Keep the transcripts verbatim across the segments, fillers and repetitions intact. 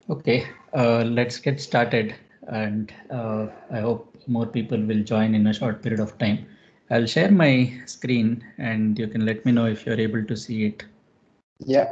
Okay, uh, let's get started, and uh, I hope more people will join in a short period of time. I'll share my screen, and you can let me know if you're able to see it. Yeah.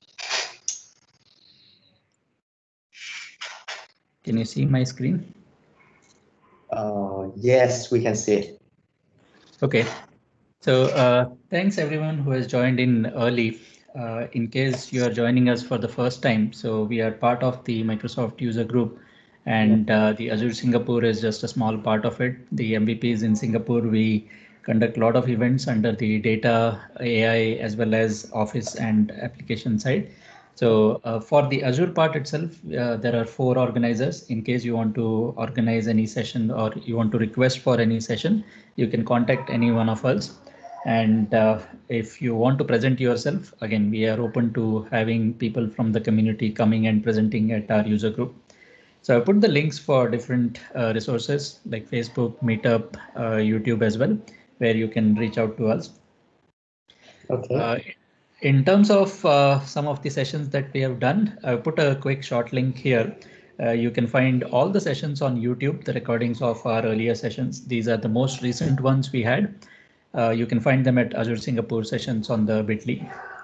Can you see my screen? Uh, yes, we can see it. Okay, so uh, thanks everyone who has joined in early. Uh, in case you are joining us for the first time, so we are part of the Microsoft user group, Yeah. and uh, the Azure Singapore is just a small part of it. The M V Ps in Singapore, we conduct a lot of events under the data, A I, as well as Office and application side. So uh, for the Azure part itself, uh, there are four organizers. In case you want to organize any session or you want to request for any session, you can contact any one of us. And uh, if you want to present yourself, again, we are open to having people from the community coming and presenting at our user group. So I put the links for different uh, resources like Facebook, Meetup, uh, YouTube as well, where you can reach out to us. Okay. Uh, in terms of uh, some of the sessions that we have done, I put a quick short link here. Uh, you can find all the sessions on YouTube, the recordings of our earlier sessions. These are the most recent ones we had. Uh, you can find them at Azure Singapore sessions on the Bitly.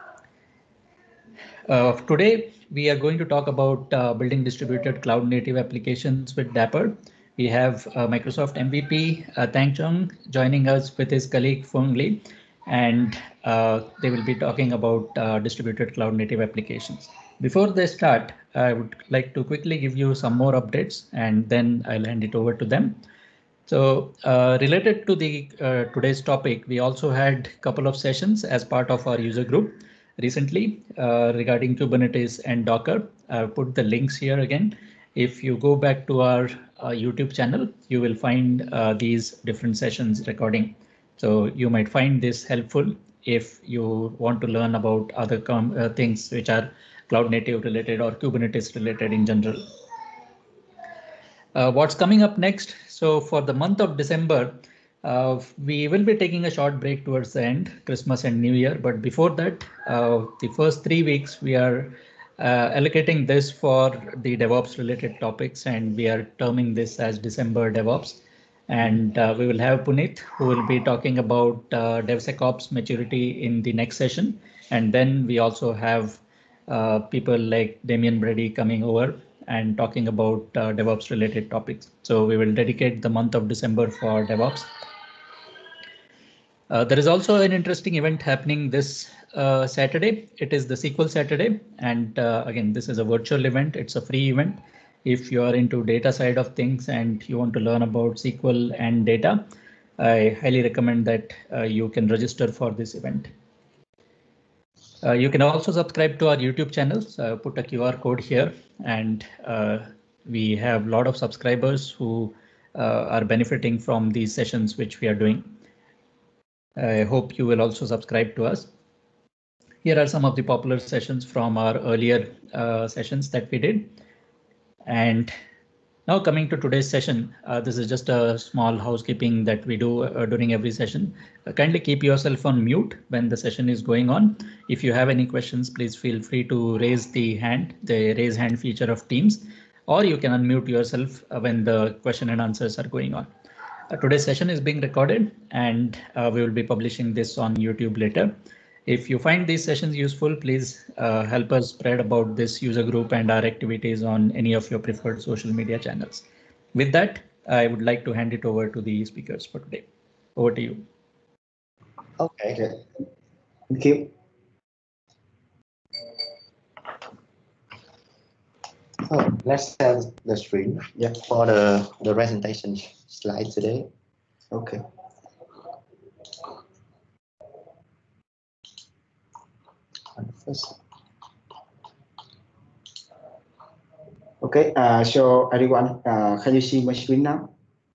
Uh, today, we are going to talk about uh, building distributed cloud native applications with Dapper. We have uh, Microsoft M V P uh, Tang Chung joining us with his colleague Feng Li, and uh, they will be talking about uh, distributed cloud native applications. Before they start, I would like to quickly give you some more updates, and then I'll hand it over to them. So uh, related to the uh, today's topic, we also had a couple of sessions as part of our user group recently uh, regarding Kubernetes and Docker. I've put the links here again. If you go back to our uh, YouTube channel, you will find uh, these different sessions recording. So you might find this helpful if you want to learn about other uh, things which are cloud native related or Kubernetes related in general. Uh, what's coming up next? So for the month of December, uh, we will be taking a short break towards the end, Christmas and New Year. But before that, uh, the first three weeks, we are uh, allocating this for the DevOps related topics, and we are terming this as December DevOps. And uh, we will have Puneet, who will be talking about uh, DevSecOps maturity in the next session. And then we also have uh, people like Damien Brady coming over and talking about uh, DevOps related topics. So we will dedicate the month of December for DevOps. Uh, there is also an interesting event happening this uh, Saturday. It is the S Q L Saturday. And uh, again, this is a virtual event. It's a free event. If you are into data side of things and you want to learn about S Q L and data, I highly recommend that uh, you can register for this event. Uh, you can also subscribe to our YouTube channel. So I put a Q R code here, and uh, we have a lot of subscribers who uh, are benefiting from these sessions which we are doing. I hope you will also subscribe to us. Here are some of the popular sessions from our earlier uh, sessions that we did. And now coming to today's session, uh, this is just a small housekeeping that we do uh, during every session. Uh, kindly keep yourself on mute when the session is going on. If you have any questions, please feel free to raise the hand, the raise hand feature of Teams, or you can unmute yourself uh, when the question and answers are going on. Uh, today's session is being recorded, and uh, we will be publishing this on YouTube later. If you find these sessions useful, please uh, help us spread about this user group and our activities on any of your preferred social media channels. With that, I would like to hand it over to the speakers for today. Over to you. Okay. Okay. Thank you. So let's have the screen yeah. for the, the presentation slide today. Okay. First. Okay, uh, so everyone, uh, can you see my screen now?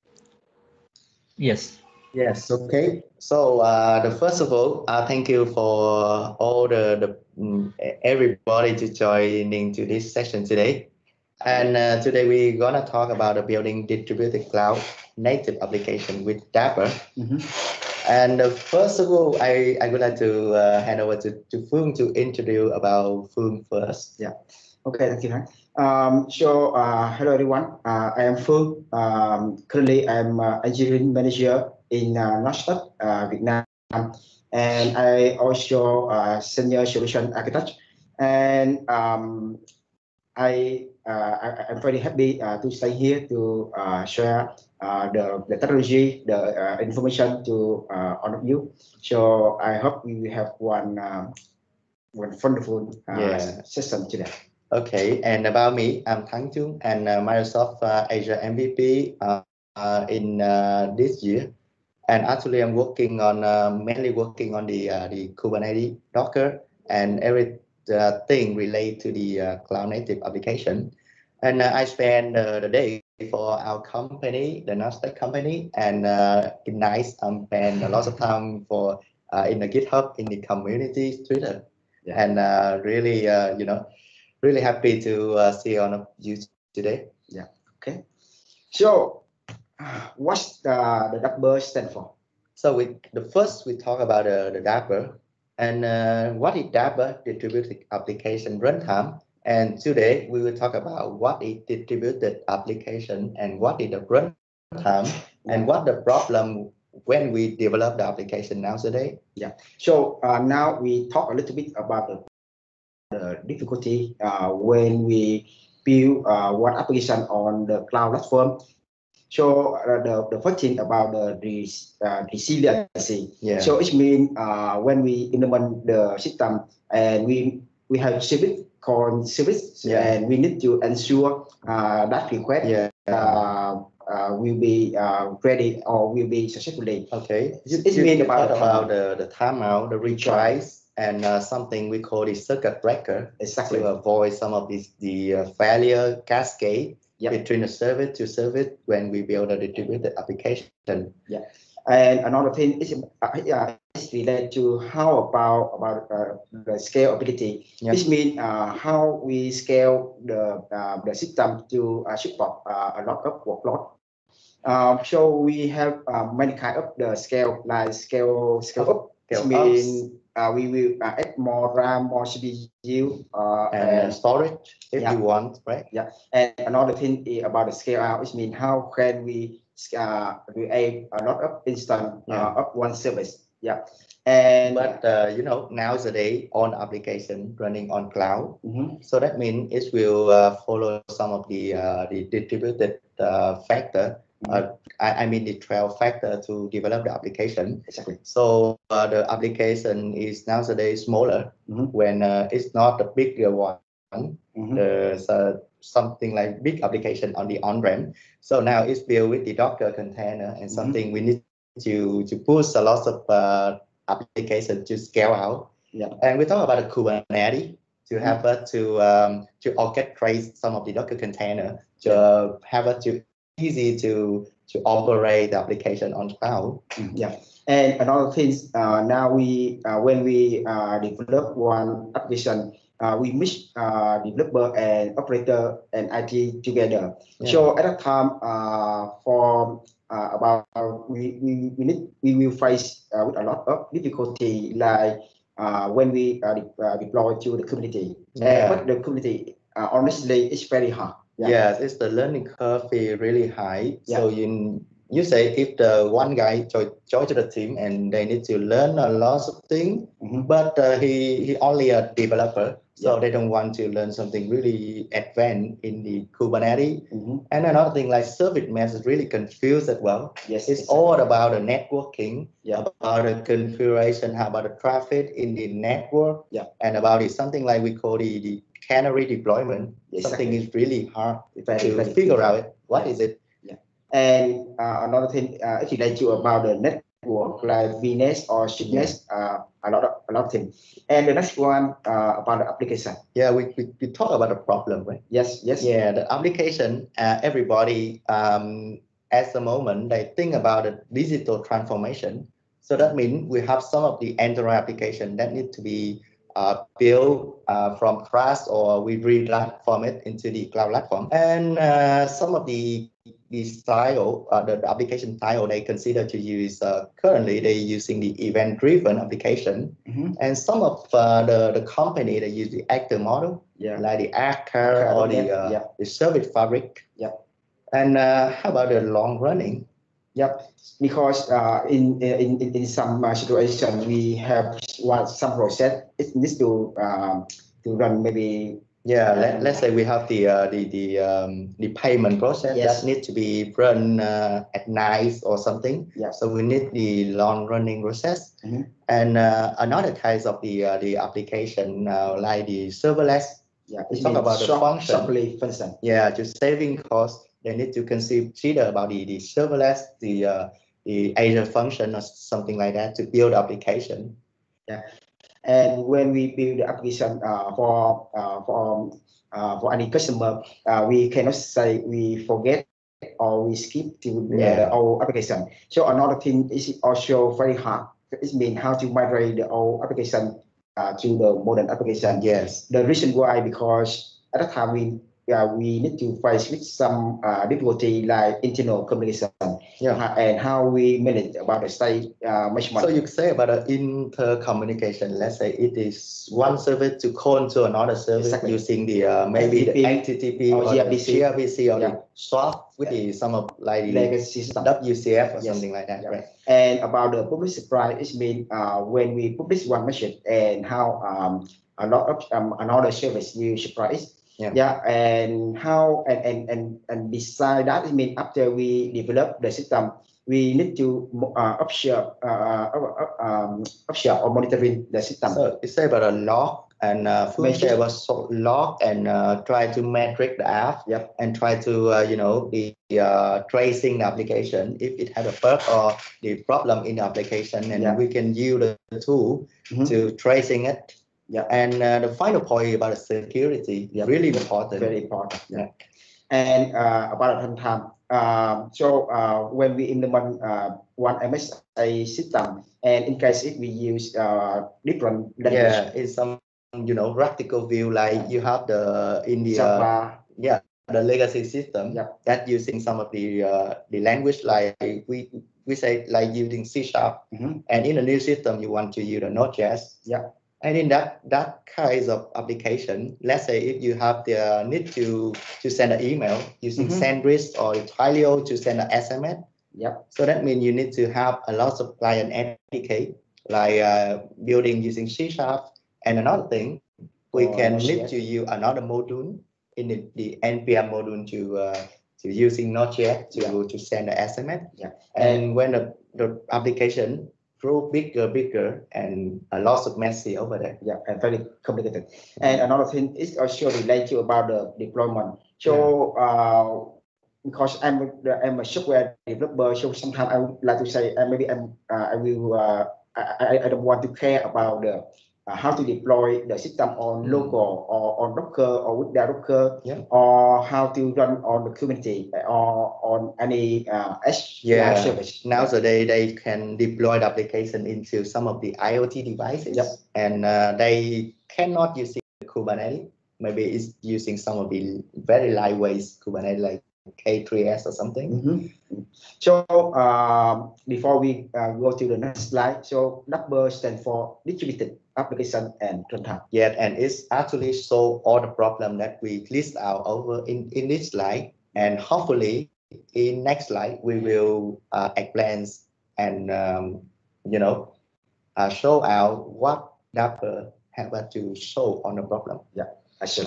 Yes. Yes, okay. So uh, the first of all, uh, thank you for all the, the um, everybody to joining to this session today. And uh, today we're gonna talk about the building distributed cloud native application with Dapper. Mm-hmm. And uh, first of all, I, I would like to uh, hand over to, to Phương to introduce about Phương first. Yeah. Okay, thank you, Hank. Um, so, uh, hello everyone. Uh, I am Phương. Um, currently, I'm uh, engineering manager in uh, Nasdaq, uh, Vietnam, and I also uh, senior solution architect. And um, I, uh, I I'm very happy uh, to stay here to uh, share uh, the the technology, the uh, information to uh, all of you. So I hope we will have one um, one wonderful uh, Yeah. session today. Okay, and about me, I'm Thắng Trung, and uh, Microsoft uh, Azure M V P uh, uh, in uh, this year. And actually, I'm working on uh, mainly working on the uh, the Kubernetes, Docker, and everything related to the uh, cloud native application. And uh, I spend uh, the day for our company, the Nasdaq company, and uh, in nice, I spend a lot of time for uh, in the GitHub, in the community, Twitter, yeah. And uh, really, uh, you know. Really happy to uh, see all of you today. Yeah. Okay. So, what's the the Dapper stand for? So we the first we talk about uh, the Dapper and uh, what is Dapper distributed application runtime. And today we will talk about what is distributed application and what is the runtime and what the problem when we develop the application nowadays. Yeah. So uh, now we talk a little bit about the the difficulty uh, when we build uh, one application on the cloud platform. So uh, the, the first thing about the res, uh, resiliency. Yeah. So it means uh, when we implement the system and we we have service called service, yeah. And we need to ensure uh, that request yeah. uh, uh, will be uh, ready or will be successfully. Okay. It, it means about, about the, the timeout, the retries. And uh, something we call the circuit breaker, exactly, to avoid some of these the uh, failure cascade yep. between the service to service when we build a distributed application. Yeah, and another thing is uh, yeah, is related to how about about uh, the scalability. Yep. This means uh, how we scale the uh, the system to uh, support uh, a lot of workload. Um, so we have uh, many kind of the scale, like scale scale up. It means uh, we will uh, add more RAM, more C P U, uh, and, and storage if yeah. you want, right? Yeah. And another thing about the scale out, it means how can we uh, create a lot of instance yeah. uh, of one service. Yeah. And but uh, you know, nowadays on application running on cloud, mm-hmm. so that means it will uh, follow some of the uh, the distributed uh, factor. Uh, I, I mean the twelve factor to develop the application. Exactly. So uh, the application is nowadays smaller mm-hmm. when uh, it's not the bigger one. Mm-hmm. There's uh, something like big application on the on-ramp. So now it's built with the Docker container and something mm-hmm. we need to to push a lot of uh, application to scale out. Yeah. And we talk about the Kubernetes to mm-hmm. have us to um, to orchestrate some of the Docker container to yeah. uh, have us to easy to to operate the application on cloud. Mm-hmm. Yeah. And another thing, uh, now we uh, when we uh, develop one application, uh, we mix uh, developer and operator and I T together. Yeah. So at that time, uh, for uh, about uh, we, we we need we will face uh, with a lot of difficulty, like uh, when we uh, de uh, deploy to the community. Yeah. Uh, but the community, uh, honestly, it's very hard. Yeah. Yes, it's the learning curve is really high. Yeah. So you you say if the one guy join, join to the team and they need to learn a lot of things, mm-hmm. but uh, he he only a developer, so yeah. they don't want to learn something really advanced in the Kubernetes. Mm-hmm. And another thing like service mesh is really confused as well. Yes, it's exactly. all about the networking, yeah. about the configuration, how about the traffic in the network, yeah. and about it something like we call the, the canary deployment. Exactly. Something is really hard very, to very figure very out what yeah. is it. Yeah. And uh, another thing, uh, if you like to about the network like V N E S or S H N E S, yeah. uh, a lot of a lot of things. And the next one uh, about the application. Yeah, we, we we talk about the problem, right? Yes, yes. Yeah, the application. Uh, everybody um, at the moment they think about the digital transformation. So that means we have some of the Android application that need to be uh, build uh, from scratch, or we re-platform it into the cloud platform. And uh, some of the the style, uh, the, the application style they consider to use uh, currently, they're using the event-driven application. Mm-hmm. And some of uh, the, the company, they use the actor model, Yeah. like the Actor or the, yeah. uh, yeah. the Service Fabric. Yeah. And uh, how about the long running? Yep, because uh, in, in in in some uh, situation we have what some process it needs to um, to run maybe. Yeah, um, let, let's say we have the uh, the the um, the payment process yes. that needs to be run uh, at night or something. Yeah. So we need the long running process. Mm-hmm. And uh, another case of the uh, the application uh, like the serverless. Yeah, we talk about short, the function. Shortly function. Yeah, to saving cost, they need to consider about the, the serverless, the uh, the Azure function or something like that to build application. Yeah, and when we build the application uh, for uh, for uh, for any customer, uh, we cannot say we forget or we skip to the, yeah. the old application. So another thing is also very hard. It means how to migrate the old application uh, to the modern application. Yes. The reason why, because at that time we uh, we need to face with some uh, difficulty like internal communication. Yeah. Uh, and how we manage about the state uh, measurement. So you say about the intercommunication. Let's say it is one service to call to another service exactly. using the uh, maybe F T P, the H T T P or, or G R B C, G R B C or yeah. the swap with the some of like the legacy system, W C F or yes. something like that, yeah. right? And about the public supply, it means uh, when we publish one message and how um, a lot of um, another service you surprise. Yeah. yeah, and how and and and and beside that, it means after we develop the system, we need to uh, observe, uh, uh, um, observe or monitoring the system. So you say about a log, and uh, Phương say about so log and uh, try to metric the app, yep. and try to uh, you know the uh, tracing the application if it had a bug or the problem in the application, and yep. we can use the tool mm-hmm. to tracing it. Yeah. And uh, the final point about security, yep. really important. Very important. Yeah. And uh, about runtime. Uh, so uh, when we implement uh, one M S A system, and in case if we use uh, different language, yeah, it's some you know practical view like yeah. you have the in the Java, uh, yeah the legacy system yeah. that using some of the uh, the language like we we say like using C sharp, mm-hmm. and in a new system you want to use a Node.js. Yeah. And in that that kind of application, let's say if you have the need to to send an email using mm-hmm. SendGrid or Twilio to send an S M S. Yep. So that means you need to have a lot of client S D K, like uh, building using C sharp. And another thing, we oh, can need to use another module in the, the N P M module to uh, to using Node.js to yeah. to send the S M S. Yeah. And, and when the, the application grow bigger, bigger, and a lot of messy over there. Yeah, and very complicated. And another thing is also related about the deployment. So, yeah. uh, because I'm a, I'm a software developer, so sometimes I would like to say, uh, maybe I'm, uh, I will, uh, I, I don't want to care about the uh, how to deploy the system on mm. local or on Docker or with the Docker, yeah. or how to run on the Kubernetes or on any uh, H C I yeah. service. Nowadays, they can deploy the application into some of the IoT devices, yep. and uh, they cannot use Kubernetes. Maybe it's using some of the very lightweight Kubernetes like K three S or something. Mm-hmm. So um, before we uh, go to the next slide, so Dapper stands for distributed application and runtime. Yeah, and it's actually solve all the problem that we list out over in, in this slide. And hopefully in next slide, we will uh, explain and, um, you know, uh, show out what Dapper have to solve on the problem. Yeah, I should.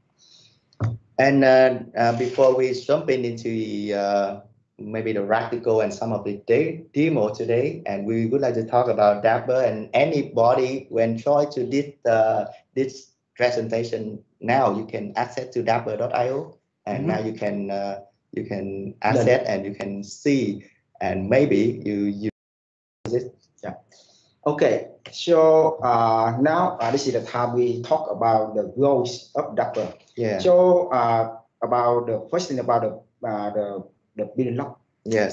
And uh, uh, before we jump in into the, uh, maybe the practical and some of the de demo today, and we would like to talk about Dapper, and anybody when try to this uh, this presentation now, you can access to dapper dot i o, and mm-hmm. now you can uh, you can access and you can see, and maybe you use it. Yeah. Okay, so uh, now uh, this is the time we talk about the goals of Dapper. Yeah. So uh, about the first thing about the uh, the the building block. Yes.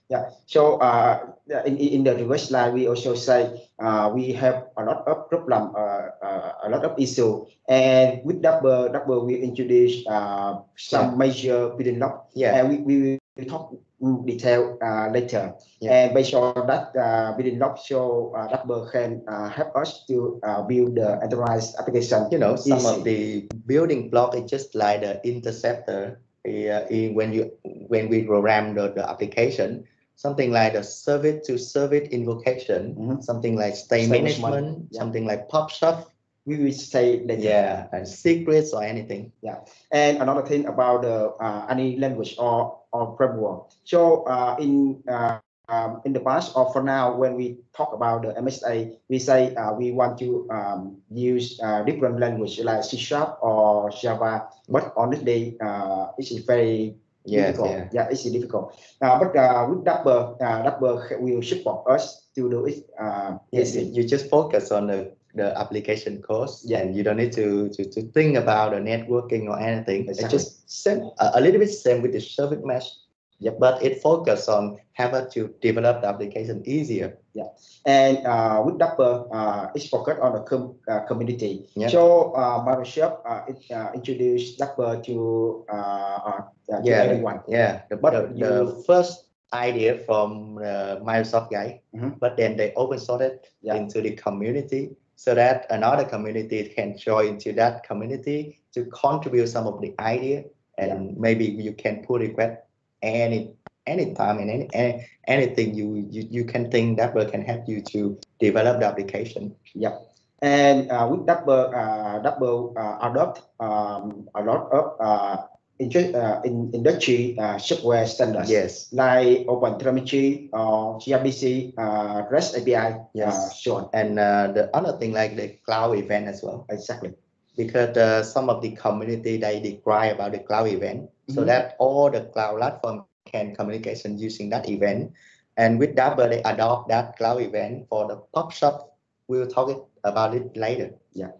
Yeah. So uh, in, in the reverse slide, we also say uh, we have a lot of problem, uh, uh, a lot of issue, and with double double we introduce uh, some Yeah. major building block. Yeah. And we, we will talk in detail uh, later. Yeah. And based on that uh, building block, so uh, double can uh, help us to uh, build the enterprise application. You know, some easy. of the building block is just like the interceptor. Uh, in, when you when we program the, the application, something like the service to service invocation, Mhm. something like state State management, management, yeah. something like pop shop, We will say later. yeah, and secrets or anything. Yeah, and another thing about the uh, any language or or framework. So uh, in uh, um, in the past or for now, when we talk about the M S A, we say uh, we want to um, use uh, different language like C Sharp or Java, but honestly, uh, it's very Yes, difficult. yeah. Yeah, it's difficult. Uh, but uh, with Double, uh, Double will support us to do it. Uh, Yes, you, you just focus on the the application course, Yeah. and you don't need to, to, to think about the networking or anything. Exactly. It's just same, a, a little bit same with the service mesh. Yeah, but it focus on how to develop the application easier. Yeah, and uh, with Dapper, uh, it's focused on the com uh, community. Yeah. So uh, Microsoft uh, it, uh, introduced Dapper to uh, uh, to Yeah, everyone. yeah. The, But the, you- the first idea from the Microsoft guy, Mhm. but then they open source it Yeah. into the community so that another community can join into that community to contribute some of the idea, and maybe you can pull request any anytime and any, any anything you, you you can think that will can help you to develop the application. Yeah, and uh, with Dapper, uh, Dapper uh, adopt um, a lot of uh, inter uh, in industry uh, software standards. Yes. Like OpenTelemetry or gRPC, uh, REST A P I. Yes. Uh, so on. And uh, the other thing like the cloud event as well. Exactly. Because uh, some of the community they describe about the cloud event, so Mhm. that all the cloud platform can communication using that event. And with Dapper, they adopt that cloud event for the pop shop. We'll talk it, about it later. Yeah,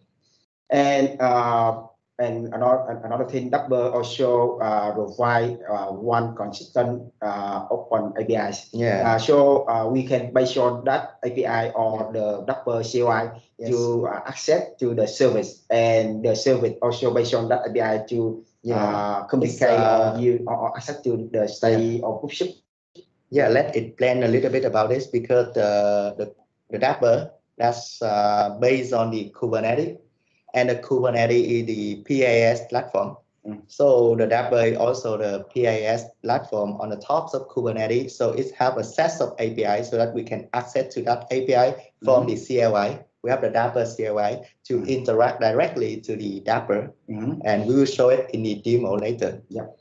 and uh, and another another thing, Dapper also uh, provide uh, one consistent uh, open A P Is. Yeah. Uh, so uh, we can based on that A P I or the Dapper C O I Yes. to uh, access to the service, and the service also based on that A P I to Yeah. uh, communicate uh, or you or, or access to the state or group ship. Yeah, let it plan a little bit about this because the the, the Dapper that's uh, based on the Kubernetes, and the Kubernetes is the P A S platform. Mm. So the Dapper is also the P A S platform on the top of Kubernetes. So it have a set of A P I so that we can access to that A P I from Mhm. the C L I. We have the Dapper C L I to Mhm. interact directly to the Dapper, Mhm. and we will show it in the demo later.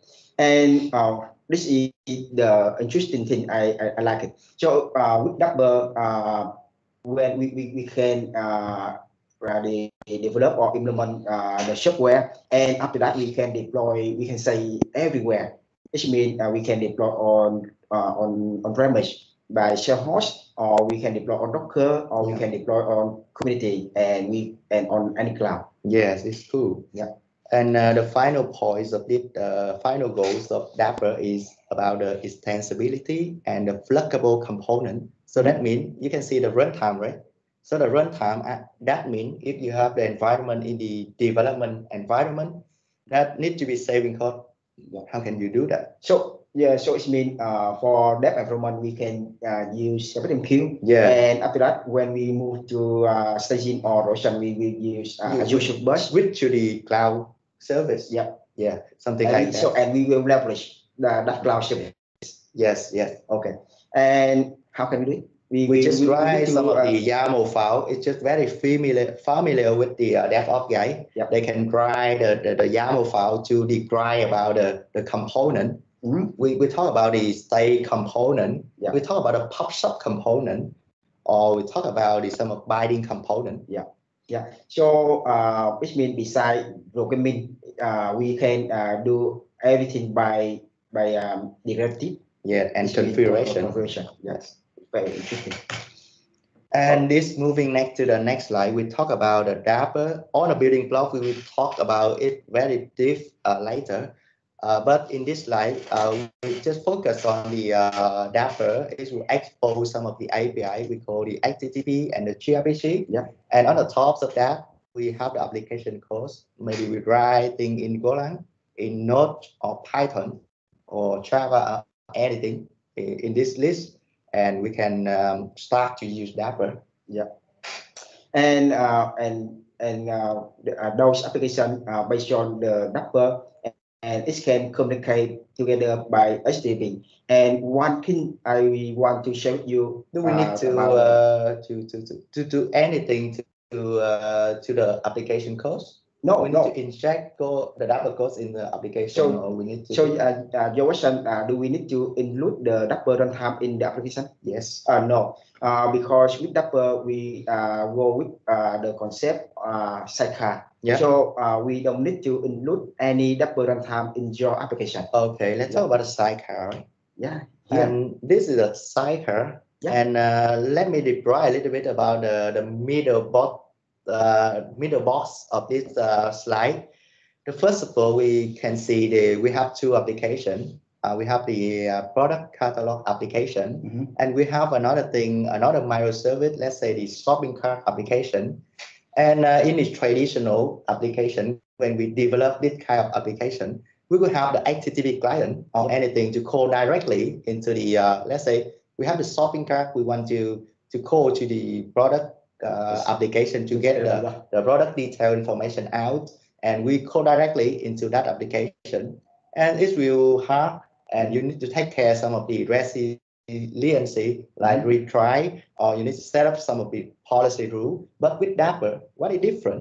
And uh, this is the interesting thing. I, I, I like it. So uh, with Dapper, uh, when we, we, we can uh, really develop or implement uh, the software, and after that we can deploy. We can say everywhere. Which means uh, we can deploy on uh, on on premise by shell host, or we can deploy on Docker, or we Yeah. can deploy on community, and we and on any cloud. Yes, it's true. Yeah. And uh, the final points of this, uh, final goals of Dapper is about the extensibility and the flexible component. So that means you can see the runtime, right? So the runtime, uh, that means if you have the environment in the development environment that need to be saving code, how can you do that? So yeah, so it means uh, for dev environment we can uh, use RabbitMQ. Yeah. And after that, when we move to uh, staging or Roshan, we will use uh, You Azure Bus. switch to the cloud service. Yeah. Yeah, something And like we, that. so and we will leverage the, that cloud service. Yes, yes. Okay. And how can we do it? We, We just we, we write need to, some of uh, the YAML file. It's just very familiar familiar with the uh, DevOps guy. Yep. They can write the, the, the YAML file to describe about the, the component. Mhm. We, we talk about the state component. Yep. We talk about the pub sub component, or we talk about the some of binding component. Yeah. Yeah. So uh, which means beside programming, uh, we can uh, do everything by by um, directive. Yeah, and Which means configuration. configuration. Yes. Very interesting. And this moving next to the next slide, we talk about the Dapper on a building block. We will talk about it very deep uh, later. Uh, but in this slide, uh, we just focus on the uh, Dapper. It will expose some of the A P I we call the H T T P and the gRPC. Yeah. And on the top of that, we have the application codes. Maybe we writing in Golang, in Node or Python or Java or anything in, in this list, and we can um, start to use Dapper. Yeah. And uh, and and uh, the, uh, those applications uh, based on the Dapper, and it can communicate together by H T T P. And one thing I want to share with you. Do we need uh, to, about, uh, to to to to do anything to to, uh, to the application codes? No, we need no. to inject code, the Dapper codes in the application, So- or we need to. So uh, uh, your question, uh, do we need to include the Dapper runtime in the application? Yes. Uh, no, uh, because with Dapper we uh, go with uh, the concept uh, sidecar. Yeah. So uh, we don't need to include any Dapper runtime in your application. Okay, let's Yeah. talk about the sidecar. Right? Yeah. Here. And this is a sidecar. Yeah. And uh, let me deploy a little bit about the, the middle box, uh, middle box of this uh, slide. The first of all, we can see the we have two applications. Uh, we have the uh, product catalog application, Mhm. and we have another thing, another microservice. Let's say the shopping cart application. And uh, in the traditional application, when we develop this kind of application, we will have the H T T P client or anything to call directly into the. Uh, let's say we have the shopping cart. We want to to call to the product uh, Yes. application to get the, the product detail information out, and we call directly into that application. And it will have, and you need to take care some of the resiliency, like Mhm. retry, or you need to set up some of the policy rule. But with Dapper, what is different?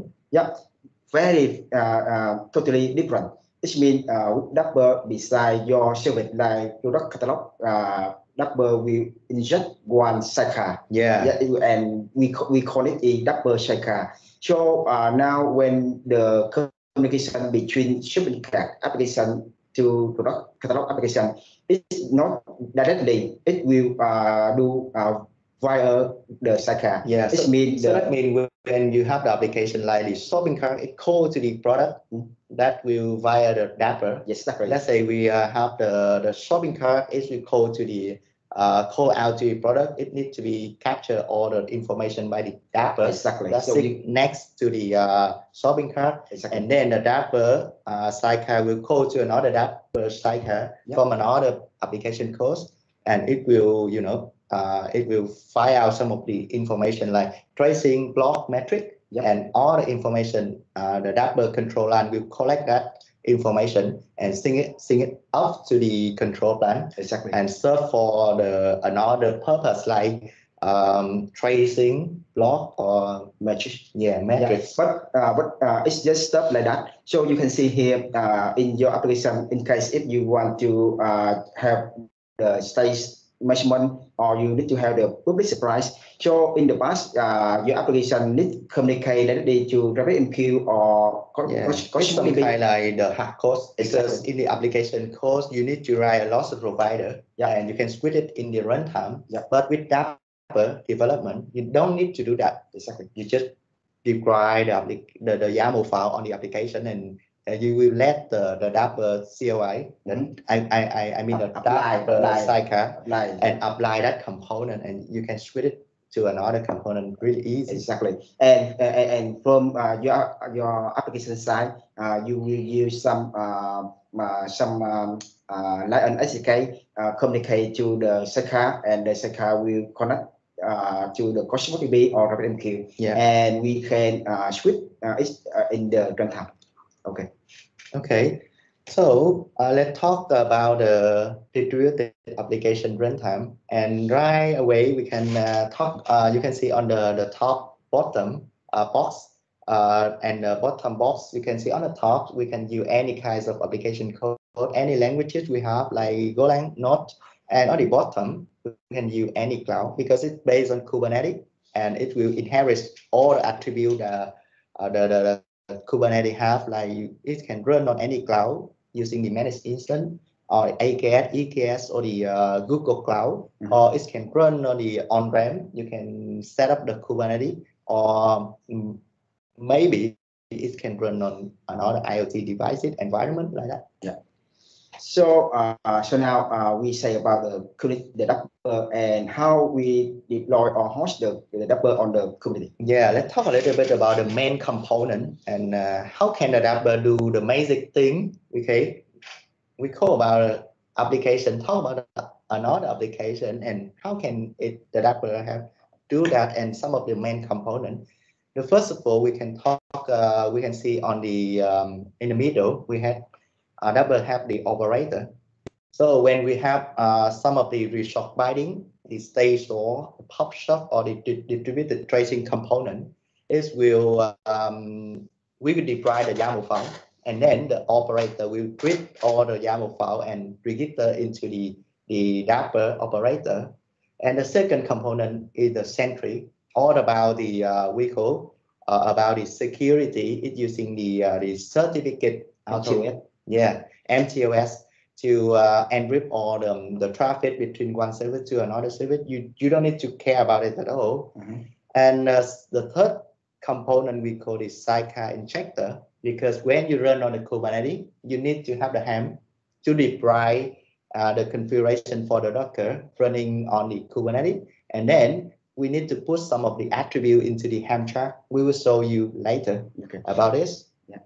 Very uh, uh, totally different. It means uh, with Dapper, beside your service like product catalog, uh, Dapper will inject one sidecar. Yeah. Yeah, it- and we ca- we call it a Dapper sidecar. So uh, now when the communication between shopping cart application to product catalog application is not directly, it will uh, do uh, via the sidecar. Yeah. It So, means so the- that means when you have the application like the shopping cart, it calls to the product that will via the Dapper. yes, that's right. Let's say we uh, have the, the shopping cart, it will call to the uh, call out to the product. It needs to be capture all the information by the Dapper. Exactly. That's So sit we- next to the uh, shopping cart. Exactly. And then the Dapper uh, sidecar will call to another Dapper sidecar Yeah. from another application code, and it will, you know, uh, it will file out some of the information like tracing, block, metric, Yeah. and all the information. Uh, the Dapper control line will collect that information and send it, send it up to the control plan Exactly. and serve for the another purpose like um, tracing, block, or Metric. yeah, Yeah, metrics. but uh, but uh, it's just stuff like that. So you can see here uh, in your application, in case if you want to uh, have the stage measurement or you need to have the public surprise. So in the past, uh, your application need to communicate directly to RabbitMQ or co- Yeah, co- it's Cosmos some D B. kind like the hard code because Exactly. in the application code you need to write a loss provider, Yeah. and you can split it in the runtime. Yeah. But with Dapper development, you don't need to do that. Exactly. You just deploy the, applic- the, the YAML file on the application, and uh, you will let the, the Dapper C O I, the, Mhm. I, I, I, I mean the Apply, Dapper apply. sidecar, Like and apply that component, and you can switch it to another component really easy. exactly. And and, and from uh, your your application side, uh, you will use some uh, uh, some um, uh, like an S D K uh, communicate to the sidecar, and the sidecar will connect uh, to the Cosmos D B or RabbitMQ, Yeah. and we can uh, switch uh, it uh, in the runtime. Okay. Okay, so uh, let's talk about the distributed application runtime. And right away, we can uh, talk. Uh, you can see on the the top bottom uh, box uh, and the bottom box. You can see on the top we can use any kinds of application code, any languages we have like Golang, Node, and on the bottom we can use any cloud because it's based on Kubernetes and it will inherit all the attribute uh, uh, the, the, the Kubernetes have, like you, it can run on any cloud using the managed instance or A K S, E K S, or the uh, Google Cloud, Mhm. or it can run on the on-prem. You can set up the Kubernetes, or mm, maybe it can run on another IoT devices environment like that. Yeah. So, uh, so now uh, we say about the Kubernetes, the Dapper, and how we deploy or host the, the Dapper on the Kubernetes. Yeah, let's talk a little bit about the main component and uh, how can the Dapper do the basic thing. Okay, we call about application, talk about another application, and how can it the Dapper have do that and some of the main component. The first of all, we can talk. Uh, we can see on the um, in the middle we have uh, Dapper have the operator. So when we have uh, some of the reshock binding, the state store, the pop shock, or the di distributed tracing component, is will um, we will deploy the YAML file, and then the operator will read all the YAML file and register into the the Dapper operator. And the second component is the Sentry, all about the uh, we call uh, about the security. It's using the uh, the certificate auto, yeah, M T O S to uh, encrypt all the, the traffic between one server to another server. You, you don't need to care about it at all. Mm-hmm. And uh, the third component we call is sidecar injector, because when you run on the Kubernetes, you need to have the ham to deploy uh, the configuration for the Docker running on the Kubernetes. And then we need to put some of the attribute into the ham chart. We will show you later okay. about this.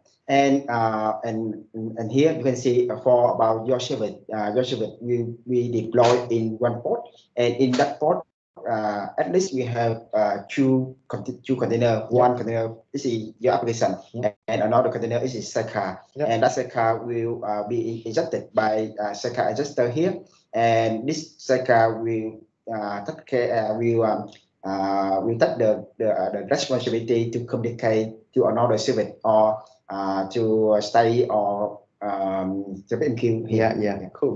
And uh, and and here you can see for about your service, uh, your service we we deploy in one pod, and in that pod, uh, at least we have uh, two two container. Yeah. One container is your application, yeah. and another container is sidecar, yeah. and that sidecar will uh, be injected by uh, sidecar adjuster here, and this sidecar will uh, take care uh, will um, uh, will take the the, uh, the responsibility to communicate to another service or Uh, to study or um, to M Q. Yeah, yeah, yeah, cool.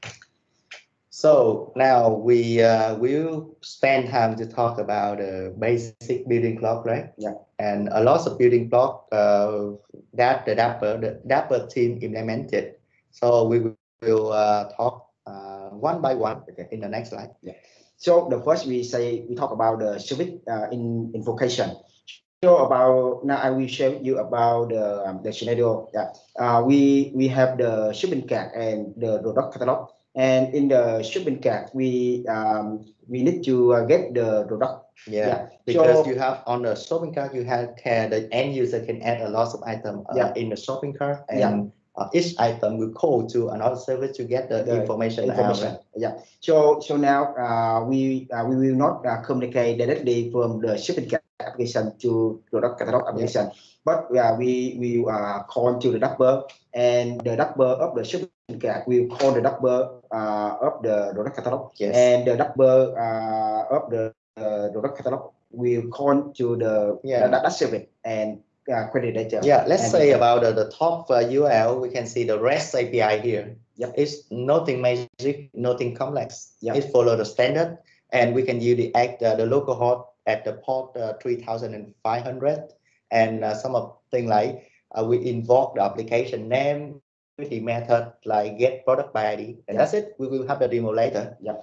So now we uh, will spend time to talk about the uh, basic building block, right? Yeah. And a lot of building block uh, that the Dapper the Dapper team implemented. So we will uh, talk uh, one by one okay. in the next slide. Yeah. So the first we say we talk about the service uh, in invocation. So about now I will share you about the um, the scenario. Yeah, uh, we we have the shipping card and the product catalog, and in the shipping card we um, we need to uh, get the product. Yeah, yeah. Because so, you have on the shopping cart you have can the end user can add a lot of items uh, yeah. in the shopping cart, and yeah. Uh, each item will call to another server to get the, the information. information. Out, right? Yeah. So so now uh, we uh, we will not uh, communicate directly from the shipping cart application to product catalog application, yeah. but uh, we we uh, call to the Dapper, and the Dapper of the shipping cart will call the Dapper uh, of the product catalog, yes. and the Dapper uh, of the uh, product catalog will call to the yeah. the data service and uh, query data. Yeah, let's say about uh, the top uh, U R L, we can see the REST A P I here. Yep. It's nothing magic, nothing complex. Yep. It follows the standard, and we can use the act uh, the local host at the port uh, three thousand five hundred, and uh, some of things like uh, we invoke the application name with the method like get product by I D, and yep. that's it. We will have the demo later. Yep.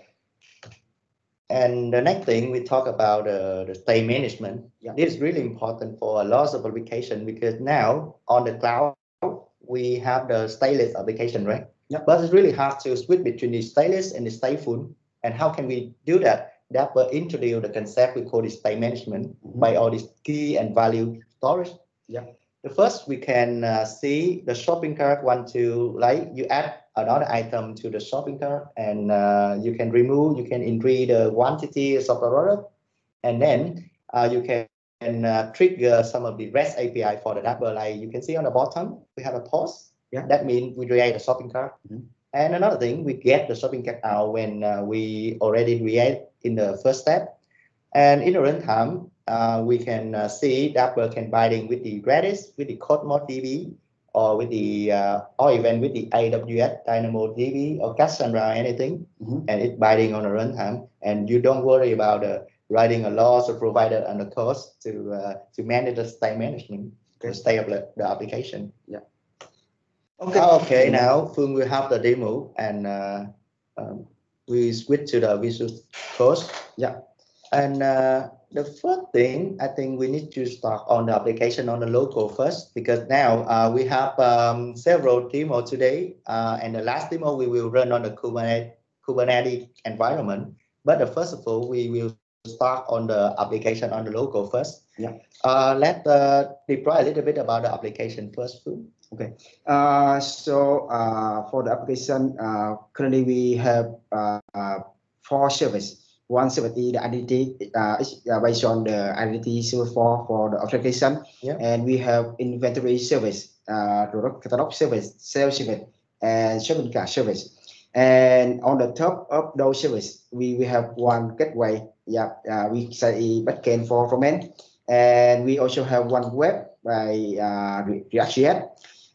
And the next thing we talk about uh, the state management. Yep. This is really important for a lot of application, because now on the cloud we have the stateless application, right? Yep. But it's really hard to switch between the stateless and the stateful. And how can we do that? Dapper introduced the concept we call the state management mm-hmm. by all this key and value storage. Yeah. The first we can uh, see the shopping cart want to like you add another item to the shopping cart, and uh, you can remove, you can increase the quantity of the product, and then uh, you can uh, trigger some of the REST A P I for the Dapper. Like you can see on the bottom, we have a pause. Yeah. That means we create a shopping cart. Mm-hmm. And another thing, we get the shopping cart out when uh, we already create in the first step. And in the runtime, uh, we can uh, see Dapper can binding with the Redis, with the CodeModDB, or with the uh, or even with the A W S DynamoDB or Cassandra or anything, mm-hmm. and it's binding on the runtime. And you don't worry about uh, writing a loss or provider and the cost to uh, to manage the state management, okay. the state of the, the application. Yeah. Okay. Okay. Now Phương will have the demo, and uh, um, we switch to the Visual Code. Yeah. And uh, the first thing, I think we need to start on the application on the local first, because now uh, we have um, several demos today, uh, and the last demo we will run on the Kubernetes, Kubernetes environment. But the first of all, we will start on the application on the local first. Yeah. Uh, let's uh, deploy a little bit about the application first. Okay. Uh, so uh, for the application, uh, currently we have uh, uh, four services. One service is the identity, uh, is uh, based on the identity server for, for the authentication. Yeah. And we have inventory service, uh, product catalog service, sales service, and shopping cart service. And on the top of those services, we, we have one gateway. Yeah, uh, we say backend for front end. And we also have one web by uh, React.js.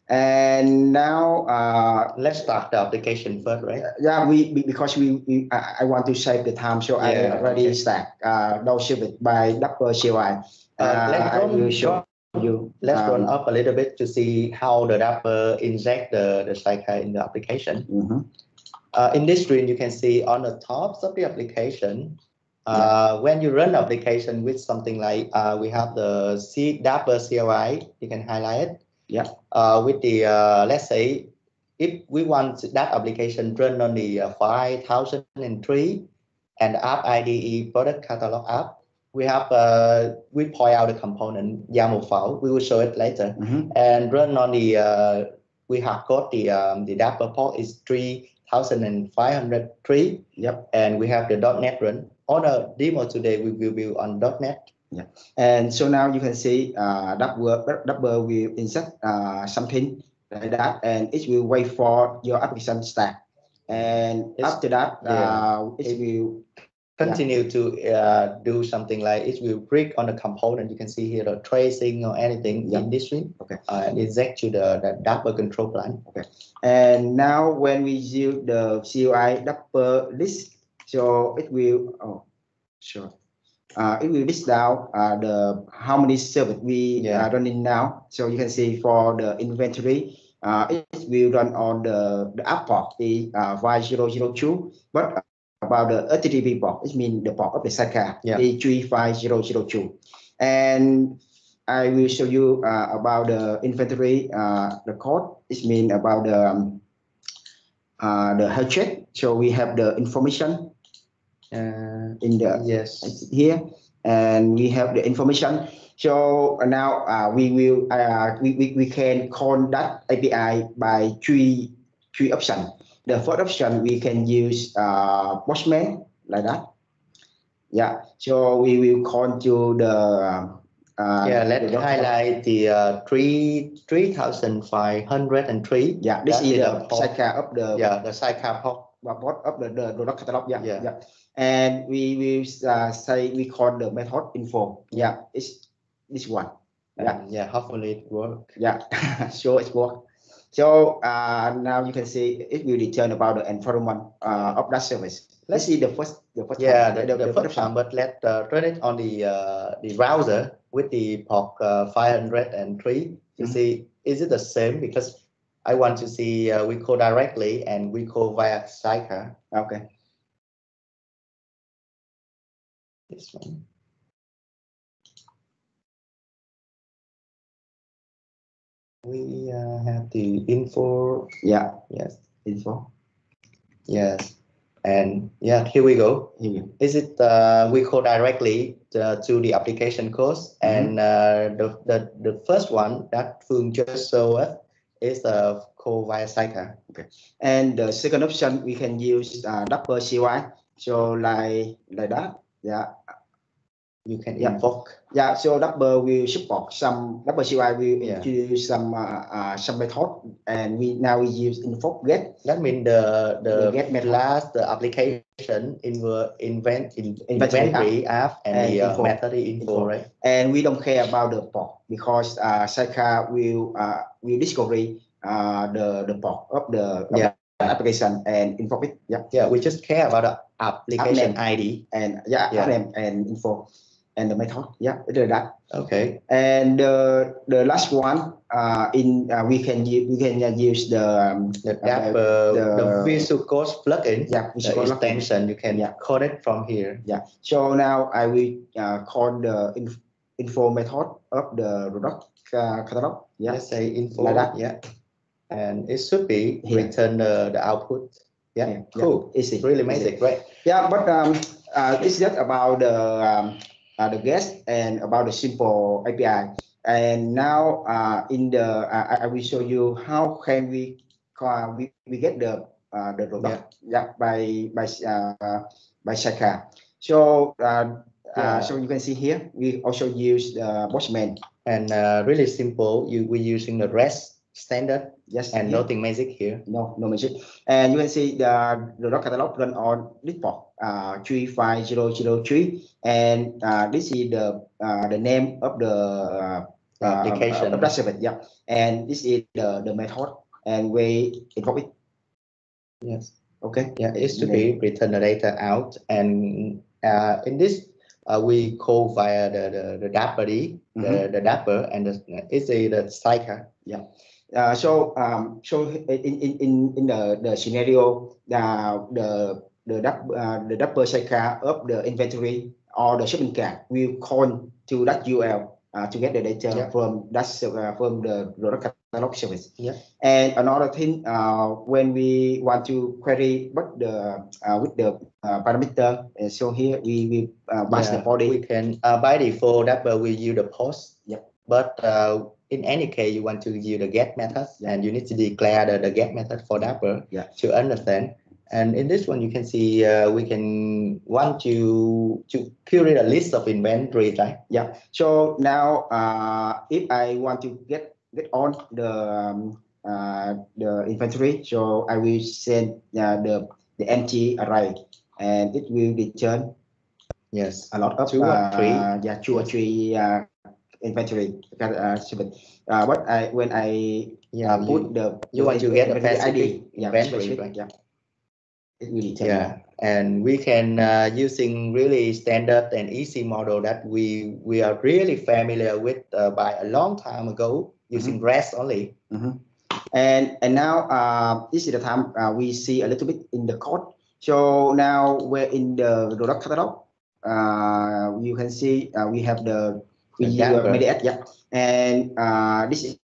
And now uh, let's start the application first, right? Yeah, we, we because we, we I, I want to save the time, so yeah, I already okay. start uh, those service by Dapper C Y. Uh, uh, let's I will show you. Let's um, run up a little bit to see how the Dapper inject the the sidecar in the application. Mm-hmm. Uh, in this screen, you can see on the top of the application, uh, yeah. when you run application with something like uh, we have the C Dapper C L I, you can highlight it. Yeah. Uh, with the uh, let's say if we want that application run on the uh, five thousand three and app I D E product catalog app, we have uh, we point out the component YAML file. We will show it later. Mm-hmm. And run on the uh, we have got the um, the Dapper port is three thousand five hundred three. Yep. And we have the .NET run. On a demo today, we will be on .NET. Yeah. And so now you can see uh, Dapper, Dapper will insert uh, something like that, and it will wait for your application stack. And it's, after that, yeah. uh, it, it will continue yeah. to uh, do something like it will break on the component. You can see here the tracing or anything yeah. in this screen. Okay. Uh, and inject to the, the Dapper control plan. Okay. And now when we use the C U I Dapper list, so it will oh sure. Uh, it will list down uh, the how many service we yeah. are running now. So you can see for the inventory, uh, it will run on the, the app port, the uh, five zero zero two. But about the H T T P port, it means the port of the sidecar, yeah. the three five zero zero two. And I will show you uh, about the inventory, uh, the code. It means about the um, uh, the health check. So we have the information. Uh, in the yes here, and we have the information. So uh, now uh, we will uh, we, we we can call that A P I by three three options. The first option we can use uh, Postman like that. Yeah. So we will call to the uh, yeah. Let's the highlight the uh, three three thousand five hundred and three. Yeah. This is the sidecar of the yeah the sidecar port of the the product catalog. Yeah. Yeah. yeah. And we will uh, say we call the method info. Yeah, it's this one. Yeah, um, yeah. Hopefully it works. Yeah, sure it works. So uh, now you can see it will return about the environment uh, of that service. Let's see the first, the first. Yeah, one, the, the, the, the first one. But let's uh, run it on the uh, the browser with the port uh, five hundred three to mm-hmm. see is it the same, because I want to see uh, we call directly and we call via sidecar. Okay. This one. We uh, have the info. Yeah. Yes. Info. Yes. And yeah, here we go. Here. Is it uh, we call directly to, to the application course, mm-hmm. and uh, the, the the first one that Phương just showed us is uh, called via sidecar. Okay. And the second option we can use uh, Dapper C Y. So like like that. Yeah, you can yeah. invoke. Yeah, so Dapper will support some Dapper C Y will yeah. introduce some uh, uh, some method, and we now we use invoke get. That means the the, the get method. last the application inver, invent in, inventory app, app and, and the uh, info. method info, info, right? And we don't care about the port, because uh, sidecar will uh, will discover uh, the the port of the yeah. application and invoke it. Yeah, yeah. We just care about the application app I D and yeah, yeah. app name and info. and the method. Yeah, the that. Okay. And the the last one uh, in uh, we can use we can uh, use the um, the Dapper, the, the Visual Code plugin. Yeah, Visual the extension. You can yeah. code it from here. Yeah. So now I will uh, call the inf info method of the product uh, catalog. Yeah. Let's say info. Like that. Yeah. And it should be Here. return the, the output. Yeah. Yeah. Cool. Yeah. Easy. Really Easy. basic, right? Yeah, but um, uh, it's just about the um, uh, the guest and about the simple A P I. And now uh, in the uh, I will show you how can we uh, we, we get the uh, the product yeah. yeah by by uh, by Shaka. So uh, yeah. uh, so you can see here we also use the Postman and uh, really simple. You we're using the REST standard. Yes, and here. nothing magic here. No, no magic. And you can see the the product catalog run on this port uh, three five zero zero three, and uh, this is the uh, the name of the uh, application. Uh, of service, yeah. And this is the the method, and we invoke it. Yes. Okay. Yeah, it should be return the data out, and uh, in this uh, we call via the the, the Dapper D, mm-hmm. the the Dapper, and the it's a the cycle. Yeah. Uh, so um, so in in in in the the scenario uh, the the uh, the Dapper cycle of the inventory or the shopping cart will call to that U R L uh, to get the data yeah. from that uh, from the product catalog service. Yeah. And another thing, uh, when we want to query but the uh, with the uh, parameter, uh, so here we we uh, pass yeah, the body. We can uh, by default Dapper we use the post. Yeah. But uh, in any case, you want to use the get method, yeah. and you need to declare the, the get method for Dapper yeah. to understand. And in this one, you can see uh, we can want to to create a list of inventory, right? Yeah. So now, uh, if I want to get get on the um, uh, the inventory, so I will send uh, the the empty array, and it will return yes a lot of two or three uh, yeah two or three uh, inventory. Uh, uh, but I when I yeah, uh, put you, the you want to get a I D yeah, inventory, specific, right? Yeah. It will return. Yeah, and we can uh, using really standard and easy model that we we are really familiar with uh, by a long time ago using mm-hmm. REST only. Mm-hmm. And and now uh, this is the time uh, we see a little bit in the code. So now we're in the product catalog. Uh, you can see uh, we have the we uh, media, yeah, and uh, this is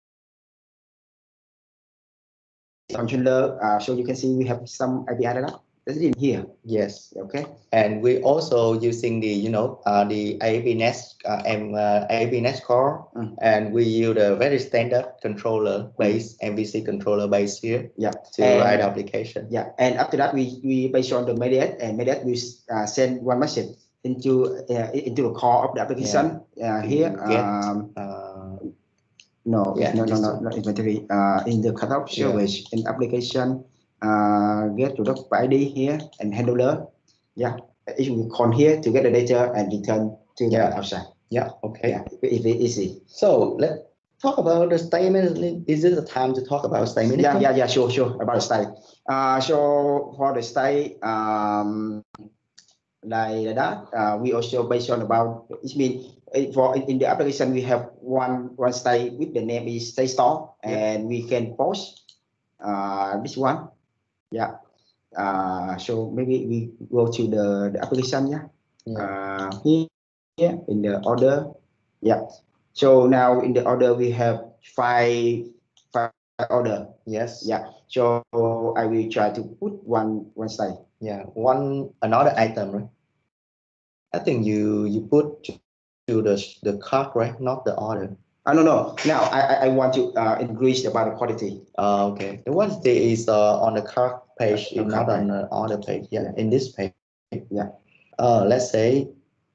controller. Uh, so you can see we have some A P I data. That's in here. Yes. Okay. And we also using the you know uh, the A B Nest uh, M uh, A B Nest core, mm. and we use a very standard controller based mm. M V C controller based here. Yeah. To and, write application. Yeah. And after that, we we based on the mediate, and mediate we uh, send one message into uh, into the core of the application. Yeah. Uh, here. Get, um, uh, no, yeah, no, no, no, not inventory. Uh, in the catalog service yeah. in application. Uh, get product I D here and handler. Yeah, it will call here to get the data and return to yeah. the outside. Yeah, okay. Yeah, it's very easy. So let's talk about the statement. Is it the time to talk about statement? Yeah, yeah, yeah, sure, sure. About the state. Uh, so for the state, um, like that, uh, we also based on about. It means for in, in the application we have one one state with the name is state store, and yeah. we can post uh, this one. Yeah. Uh, so maybe we go to the, the application. Yeah. yeah. Uh, here, here in the order. Yeah. So now in the order we have five five order. Yes. Yeah. So I will try to put one one side. Yeah. One another item, right? I think you you put to the the cart, right? Not the order. Uh, no, no. Now I I want to uh, increase about the quality. Uh, okay. The one that is uh, on the cart page, uh, not on the other page. Yeah, yeah, in this page. Yeah. Uh, let's say.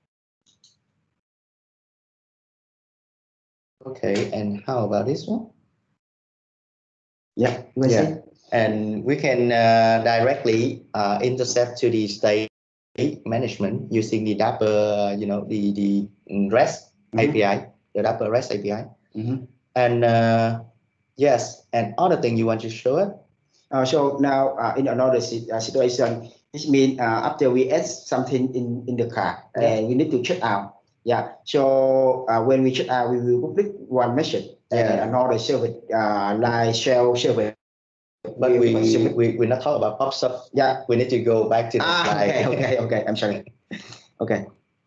Okay, and how about this one? Yeah. Yeah. See? And we can uh, directly uh, intercept to the state management using the Dapper, you know, the the REST mm-hmm. A P I, the Dapper REST A P I. Mm-hmm. And uh, yes, and other thing you want to show it? Uh, so now uh, in another uh, situation, this means uh, after we add something in, in the cart, yeah. and we need to check out. Yeah. So uh, when we check out, we will publish one message and Yeah. another service uh, like shell service. But we we we not talk about PubSub. Yeah. We need to go back to the ah, slide. Okay. Okay. Okay. I'm sorry. Okay.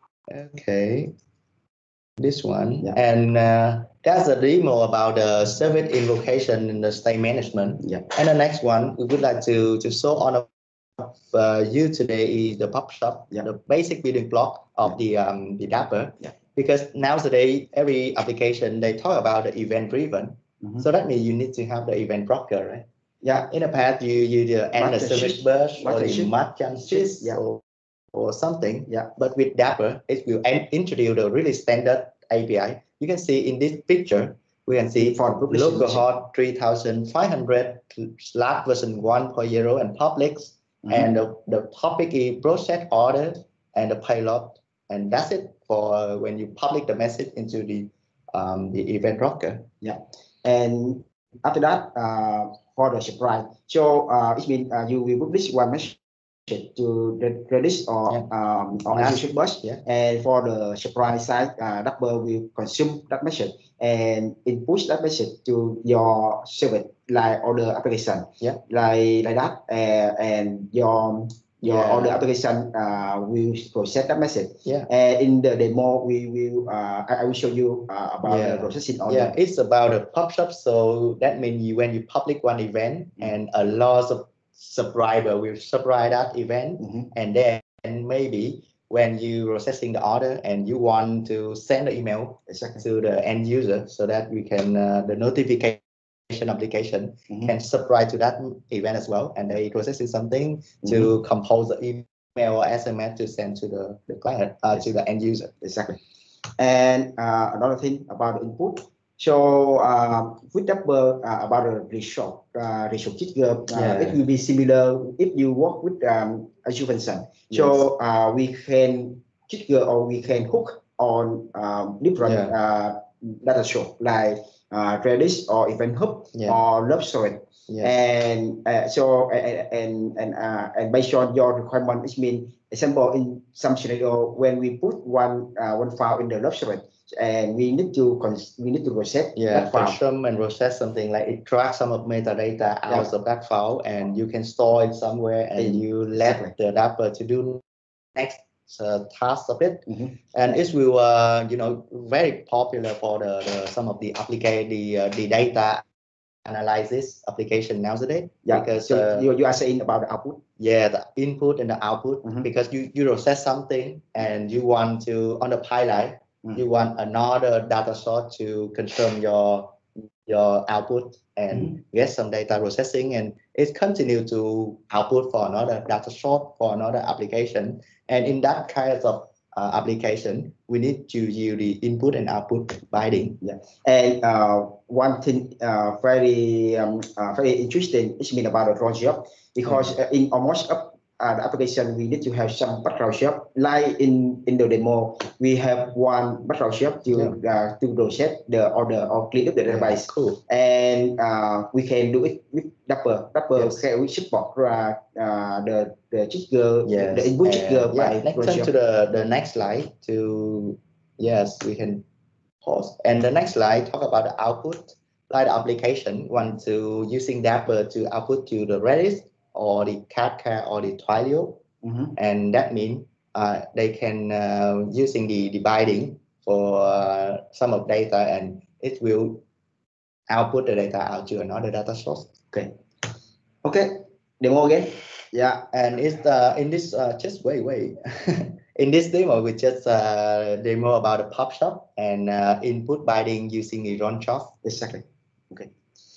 Okay. This one. Yeah. And uh, that's a demo about the service invocation in the state management. Yeah. And the next one we would like to to show on uh, you today is the PubSub, yeah. the basic building block of yeah. the um, the Dapper. Yeah. Because nowadays every application they talk about the event driven. Mm-hmm. So that means you need to have the event broker, right? Yeah. In the past, you you add the service bus or the merchant sheets yeah. or or something. Yeah. But with Dapper, it will introduce the really standard A P I. You can see in this picture, we can see for localhost three thousand five hundred slash version one point zero and public. Mm-hmm. And the, the topic is process order and the payload. And that's it for when you publish the message into the um, the event broker. Yeah. And after that, uh, for the surprise, so uh, it means uh, you will publish one message to the Redis or yeah. um, or Azure Bus, yeah. And for the surprise side, uh, Dapper will consume that message and input that message to your service, like other application, yeah, like like that, uh, and your your yeah. other application uh, will process that message. Yeah. And in the demo, we will uh, I, I will show you uh, about yeah. the processing order. Yeah, it's about a PubSub. So that means you when you public one event mm-hmm. and a lot of subscriber will subscribe that event, mm-hmm. and then maybe when you processing the order and you want to send the email exactly. to the end user so that we can uh, the notification application mm-hmm. can subscribe to that event as well, and they processing something mm-hmm. to compose the email or S M S to send to the, the client uh, yes. to the end user. Exactly. And uh, another thing about the input. So uh, with Dapper uh, about the result, uh, result trigger, uh, yeah. it will be similar if you work with um, Azure function. Yes. So uh, we can trigger or we can hook on um, different yeah. uh, data source like uh, Redis or Event Hub yeah. or Love Storage. Yes. And uh, so and and and, uh, and based on your requirement, it means example in some scenario when we put one uh, one file in the Love Storage. And we need to we need to process yeah, that file. Consume and process something like extract some of metadata out yeah. of that file, and you can store it somewhere, and mm-hmm. you let exactly. the Dapper to do next uh, task of it, mm-hmm. and it will uh, you know very popular for the, the some of the application the uh, the data analysis application nowadays. Yeah, because so uh, you you are saying about the output. Yeah, the input and the output mm-hmm. because you you process something and you want to on the pipeline. You want another data source to confirm your your output and mm-hmm. get some data processing, and it continue to output for another data source for another application. And in that kind of uh, application, we need to use the input and output binding. Yeah. And uh, one thing uh, very um, uh, very interesting is mean about the cron job because mm-hmm. uh, in almost up Uh, the application, we need to have some background check. Like in, in the demo, we have one background check to yeah. uh, to process the order or clean up the database. Yeah, cool. And uh, we can do it with Dapper. Dapper yes. can we support uh, uh, the the trigger, yes. the input trigger. Yeah, next turn to the the next slide. To yes, we can pause. And the next slide talk about the output. Like the application want to using Dapper to output to the Redis or the Kafka or the Twilio, mm-hmm. and that means uh, they can uh, using the, the binding for uh, some of data, and it will output the data out to another data source. Okay. Okay. Demo again. Yeah, and it's uh, in this uh, just wait wait. In this demo, we just uh, demo about the PubSub and uh, input binding using the Runchop. Exactly. Okay.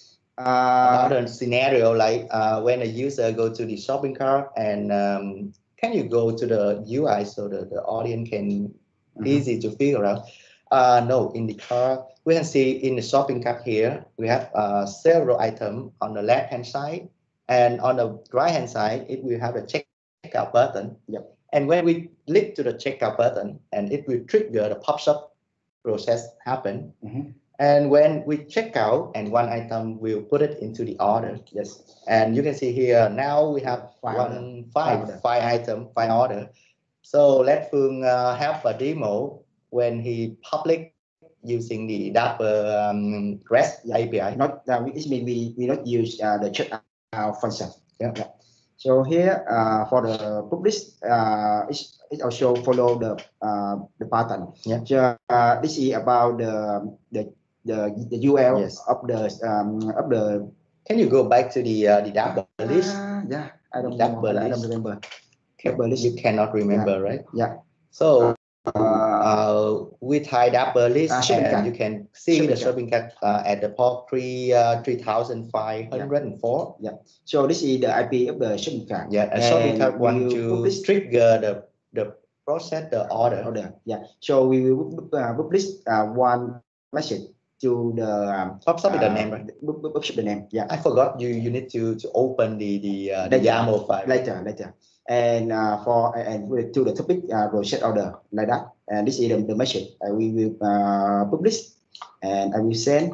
Uh, About a scenario like uh, when a user go to the shopping cart and um, can you go to the U I so the, the audience can mm-hmm. easy to figure out. Uh, no, in the cart, we can see in the shopping cart here, we have uh, several items on the left hand side, and on the right hand side, it will have a checkout button. Yep. And when we click to the checkout button, and it will trigger the PubSub process happen. Mm-hmm. And when we check out and one item, we'll put it into the order. Yes. And you can see here, now we have five one, five, five, five item, five order. So let Phương uh, have a demo when he public using the Dapper um, REST yeah. A P I. Not uh, it means we we not use uh, the checkout function. Yeah. yeah. So here uh, for the publish, uh, it, it also follow the uh, the pattern. Yeah. So uh, this is about the the the, the U L Yes. of the um, of the. Can you go back to the uh, the Dapper list? Uh, yeah, I don't Dapper know. I, I list. don't remember. Can, Dapper list. you cannot remember, yeah. right? Yeah. So. Uh, Uh, we tie Dapper list, uh, and you can see shopping the shopping cart uh, at the port three uh, three thousand five hundred and four. Yeah. yeah. So this is the I P of the shopping cart. Yeah, and, and shopping cart want to publish... trigger the the process the order. Order. Yeah. So we will uh, publish uh, one message to the um, Pop up with the uh, name, right? Publish the name. Yeah. I forgot you. You need to to open the the, uh, the YAML file later. Later. And uh, for and to the topic uh, set order like that, and this is the, the message uh, we will uh, publish, and I will send.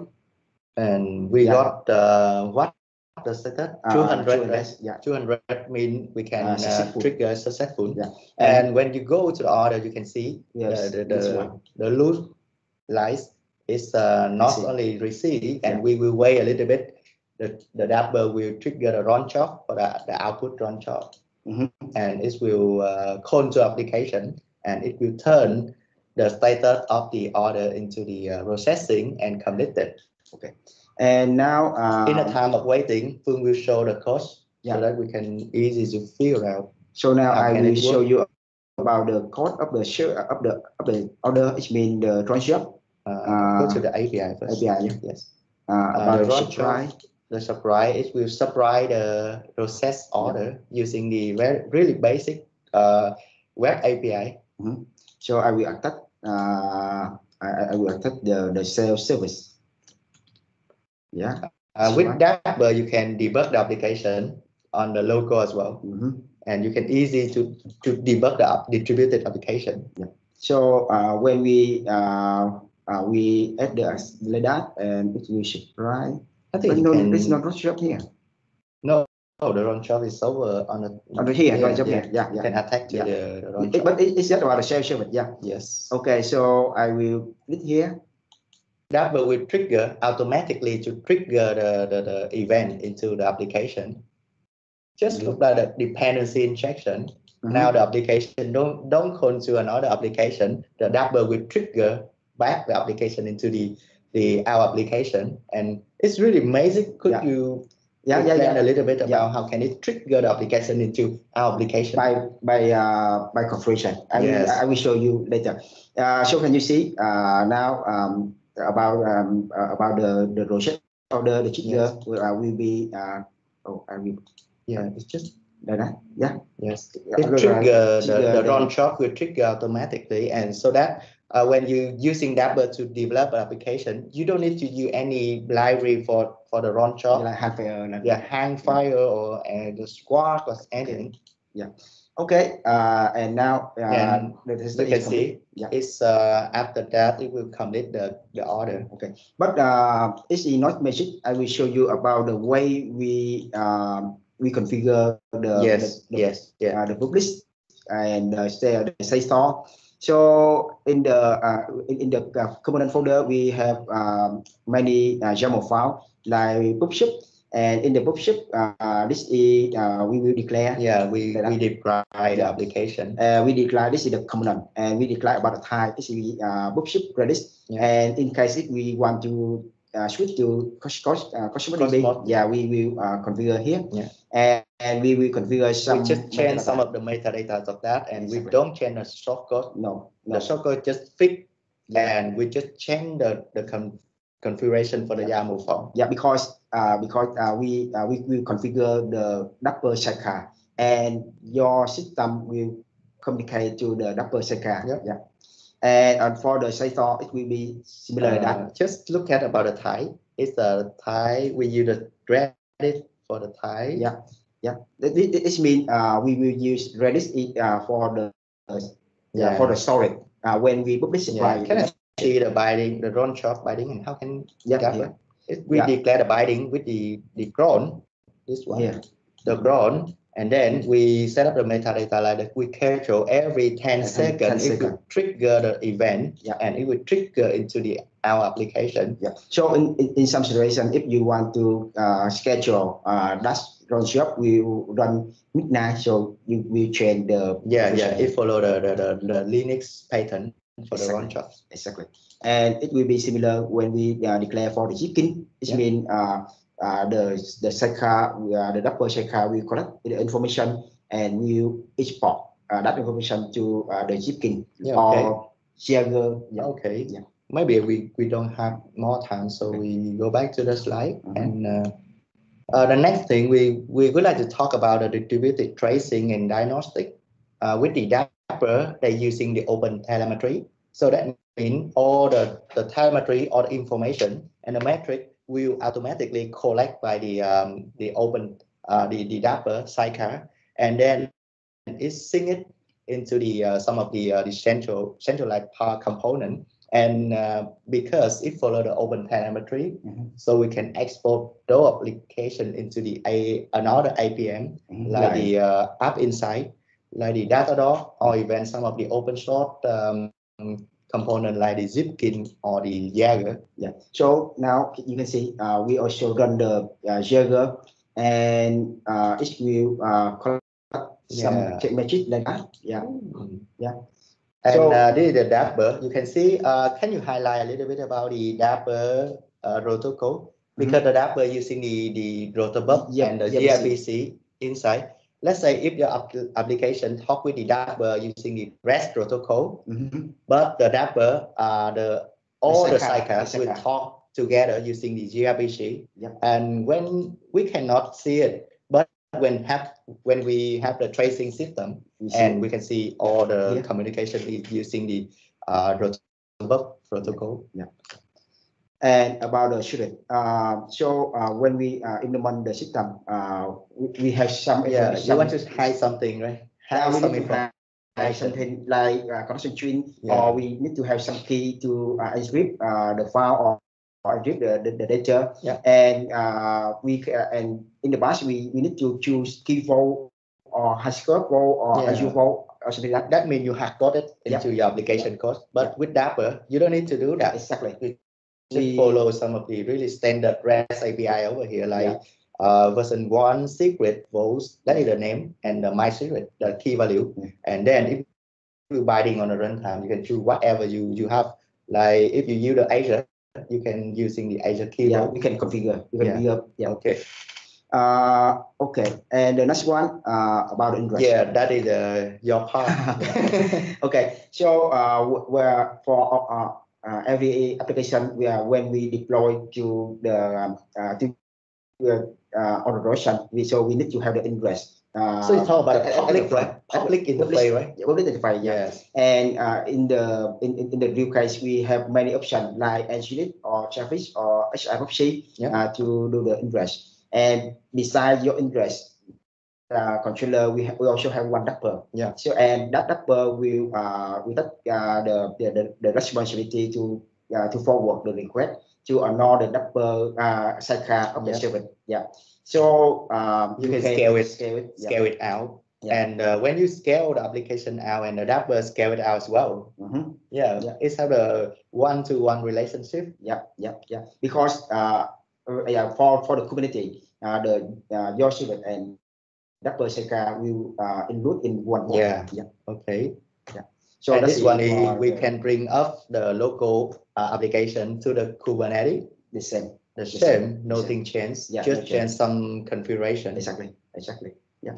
And we yeah. got uh, what the second uh, two hundred, right? Yeah, two hundred mean we can uh, uh, trigger successful. Yeah. And, and when you go to the order, you can see yes, the the the, the loop lies is uh, not Receive. only received, and yeah. we will wait a little bit. The the Dapper will trigger the run job for the, the output run job. Mm-hmm. And it will uh, call to application, and it will turn the status of the order into the uh, processing and completed. Okay. And now, uh, in a time of waiting, Phương will show the code yeah. so that we can easy to figure out. So now I will show you about the code of the share of the of the order. It means the run job. Uh, uh, go to the A P I first. A P I, yeah. Yes. Uh, about uh, the supply. The supply, it will supply the process order yeah. using the very really basic uh, web A P I. Mm-hmm. So I will attach. Uh, I, I will attach the the sales service. Yeah. Uh, with right. Dapper, you can debug the application on the local as well, mm-hmm. and you can easy to to debug the distributed application. Yeah. So uh, when we uh, uh, we add the like that, and it will supply. I think no, can... it's not run job here. No, no, the run job is over on the under here. Yeah, run job yeah. here. Yeah, yeah. You can attack to yeah. the, the run it, job. But it, it's just about the share service. Yeah. Yes. Okay, so I will click here. Dapper will trigger automatically to trigger the, the, the event into the application. Just mm-hmm. look at the dependency injection. Mm-hmm. Now the application don't don't call to another application. The Dapper will trigger back the application into the the our application, and it's really amazing. Could yeah. you yeah, yeah, explain yeah. a little bit about yeah. how can it trigger the application into our application by by uh, by configuration? I yes. will I will show you later. Uh, so can you see uh, now um, about um, uh, about the the roset order the trigger yes. will, uh, will be uh, oh I will yeah it's just like that yeah yes it trigger the, the, the run job will trigger automatically, and so that Uh, when you using Dapper to develop an application, you don't need to use any library for for the run job. Like Hangfire, like yeah, Hangfire or uh, the Squawk or anything. Okay. Yeah. Okay. Uh, and now uh, and you can see yeah. it's uh, after that it will complete the the order. Okay. But uh, it's not magic. I will show you about the way we um, we configure the yes the, the, yes yeah uh, the publish and uh, say the say store. So in the uh, in, in the uh, component folder, we have um, many uh, YAML files like PubShop, and in the PubShop, uh, this is uh, we will declare. Yeah, we we declare the application. Uh, we declare this is the component, and we declare about the type. This is uh, PubShop Redis, yeah. And in case if we want to uh, switch to Cosmos uh, Cosmos, yeah, we will uh, configure here. Yeah. And, and we will configure some. We just change some of the metadata of that, and exactly. we don't change the shortcode. No, no. The shortcode just fix, yeah. And we just change the the con configuration for the yeah. YAML file. Yeah, because uh, because uh, we uh, we will configure the Dapper sidecar, and your system will communicate to the Dapper sidecar. Yeah. Yeah. And uh, for the side store, it will be similar uh, to that. Just look at about the type. It's a type. We use the Redis for the type. Yeah. Yeah, this, this means uh, we will use Redis uh, for the uh, yeah. yeah for the storage uh, when we publish supply. Yeah. Can I see the binding, the run job binding, and how can yeah, yeah. It, we yeah. declare the binding with the the cron, this one, yeah. the cron, And then we set up the metadata like that. We schedule every ten ten seconds. It will trigger the event, yeah. and it will trigger into the our application. Yeah. So in, in, in some situation, if you want to uh, schedule uh, that run job, we will run midnight. So you will change the yeah yeah. It follow the the, the, the Linux pattern for exactly. the run jobs. Exactly. And it will be similar when we uh, declare for the chicken. It yeah. means uh, uh, the the sidecar, uh, the double sidecar will collect the information and will export uh, that information to uh, the chicken yeah, okay. or Jaeger. Yeah. Okay. Yeah. Maybe we, we don't have more time, so okay. we go back to the slide. Mm-hmm. And uh, uh, the next thing we, we would like to talk about the distributed tracing and diagnostic. Uh, with the Dapper, they're using the open telemetry. So that means all the, the telemetry or the information and the metric will automatically collect by the um, the open uh, the, the Dapper sidecar, and then it sync it into the uh, some of the uh, the central centralized part component. And uh, because it follow the open telemetry, mm-hmm. so we can export those application into the a another A P M, mm-hmm. like right. the uh, App Insight, like the Datadog, or even some of the open source um, component like the Zipkin or the Jaeger. Yeah. So now you can see uh, we also run the uh, Jaeger, and uh, it will uh, collect some yeah. magic like that. Yeah. Mm-hmm. Yeah. And so, uh, this is the Dapper. You can see, uh, can you highlight a little bit about the Dapper uh, rotor code? Because mm-hmm. the Dapper using the, the Rotobuf yep, and the yep, gRPC inside. Let's say if your ap application talk with the Dapper using the REST protocol, mm-hmm. but the Dapper, uh, the all the sidecars will talk together using the gRPC. Yep. And when we cannot see it, but when have when we have the tracing system, and we can see all the yeah. communication is using the uh, Rotobuf protocol. Yeah. And about the student, uh, so uh, when we uh, implement the system, uh, we, we have some. Yeah, you want to hide something, right? Hide yeah, some information. Hide something like uh, connection string, yeah. or we need to have some key to uh, encrypt uh, the file or, or encrypt the, the, the data. Yeah. And uh, we uh, and in the past we, we need to choose key vault or Haskell vault or yeah. Azure vault or something like that. That means you have got it into yeah. your application yeah. code. But yeah. with Dapper, you don't need to do that. Exactly. We just follow some of the really standard REST A P I over here, like yeah. uh, version one secret vaults, that is the name, and the my secret, the key value. Yeah. And then if you're binding on the runtime, you can choose whatever you, you have. Like if you use the Azure, you can using the Azure key yeah, vault. we can configure. We can yeah. Up, yeah. Okay. Uh, okay. And the next one uh, about ingress. Yeah, that is uh, your part. Okay. So uh, where for uh, Uh, every application where when we deploy to the um, uh, to uh, on the Russian, we so we need to have the ingress. Uh, so you talk about uh, public, right? Public interface, right? Public interface, yes. And uh, in the in, in the real case, we have many options like Nginx or Travis or H I F C yeah. uh, to do the ingress. And besides your ingress, Uh, controller, we we also have one Dapper. Yeah. So and that Dapper will uh will take uh, the, the the responsibility to uh, to forward the request to another Dapper uh sidecar of the yeah. server. Yeah. So um, you, you can, can scale it, scale it, scale yeah. it out. Yeah. And uh, when you scale the application out, and the Dapper scale it out as well. Mm-hmm. Yeah. yeah. It's have a one-to-one relationship. Yeah. Yeah. Yeah. Because uh yeah for for the community uh the uh, your server and Dapper sidecar will uh, include in one board. Yeah. yeah. Okay. Yeah. So and this one is we the, can bring up the local uh, application to the Kubernetes. The same. The, the same. same. Nothing changed. Yeah, just no change some configuration. Exactly. Exactly. Yeah.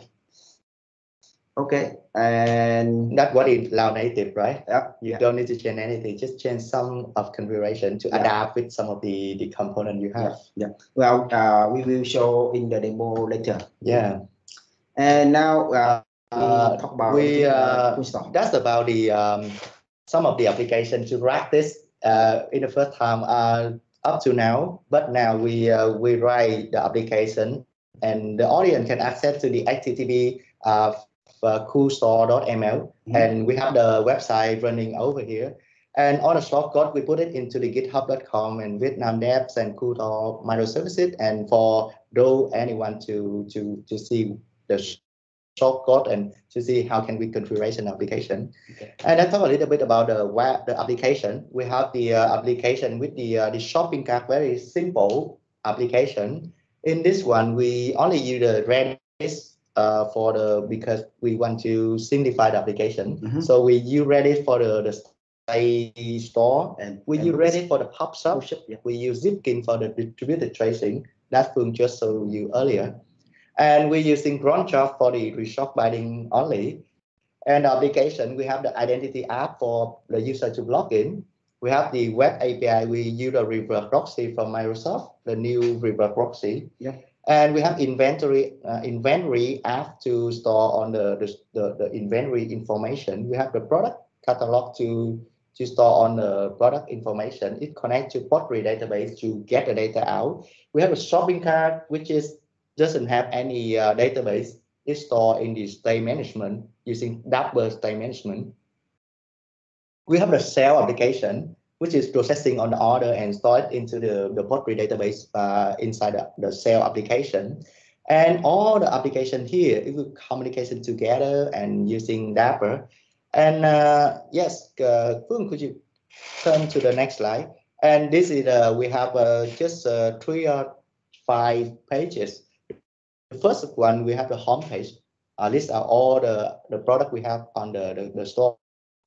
Okay. And that's what is Cloud Native, right? Yeah. You yeah. don't need to change anything. Just change some of configuration to yeah. adapt with some of the the component you have. Yeah. yeah. Well, uh, we will show in the demo later. Yeah. And now uh, we uh, talk about we uh, that's about the um, some of the applications to practice uh, in the first time uh, up to now. But now we uh, we write the application, and the audience can access to the H T T P uh, coolstore dot M L, mm-hmm. and we have the website running over here. And on the source code, we put it into the github dot com and Vietnam Devs and CoolTalk microservices. And for those anyone to to to see the shortcut and to see how can we configuration application. Okay. And I talk a little bit about the web, the application. We have the uh, application with the uh, the shopping cart, very simple application. In this one, we only use the Redis uh, for the because we want to simplify the application. Mm-hmm. So we use Redis for the the Stay store, and we and use Redis for the pop shop. Yeah. We use Zipkin for the distributed tracing. That Phương just showed you earlier. And we're using Cronjob for the reshop binding only. And the application, we have the identity app for the user to log in. We have the web A P I. We use the Reverse Proxy from Microsoft, the new Reverse Proxy. Yeah. And we have inventory uh, inventory app to store on the, the, the, the inventory information. We have the product catalog to to store on the product information. It connects to Postgre database to get the data out. We have a shopping cart, which is doesn't have any uh, database. It's stored in the state management using Dapper state management. We have the sale application, which is processing on the order and store it into the, the Postgre database uh, inside the, the sale application. And all the application here, it will communication together and using Dapper. And uh, yes, uh, Phương, could you turn to the next slide? And this is uh, we have uh, just uh, three or five pages. The first one, we have the home page. Uh, these are all the, the product we have on the, the, the store.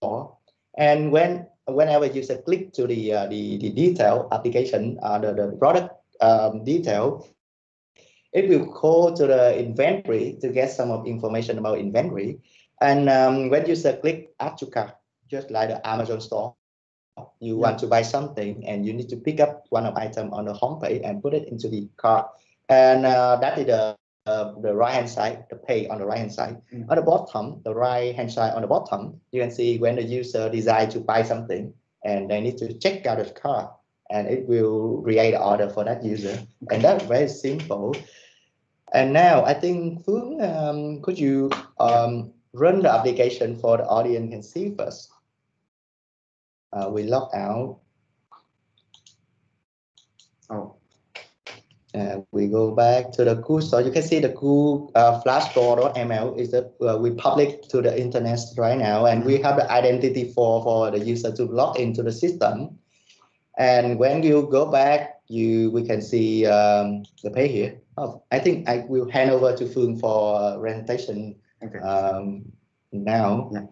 And when whenever user click to the uh, the, the detail application, uh, the, the product um, detail, it will call to the inventory to get some of information about inventory. And um, when user click add to cart, just like the Amazon store, you yeah. want to buy something and you need to pick up one of item on the homepage and put it into the cart. And uh, that is the uh, the right hand side, the pay on the right hand side. Mm-hmm. On the bottom, the right hand side on the bottom, you can see when the user decide to buy something and they need to check out the cart, and it will create an order for that user. Okay. And that's very simple. And now I think Phương, um, could you um, run the application for the audience can see first? Uh, we log out. Oh. Uh, we go back to the cool store. You can see the cool uh, flash store.ml is that uh, we public to the internet right now, and we have the identity for for the user to log into the system. And when you go back, you we can see um, the pay here. Oh, I think I will hand over to Phương for uh, presentation. Okay. Um, now. Yeah.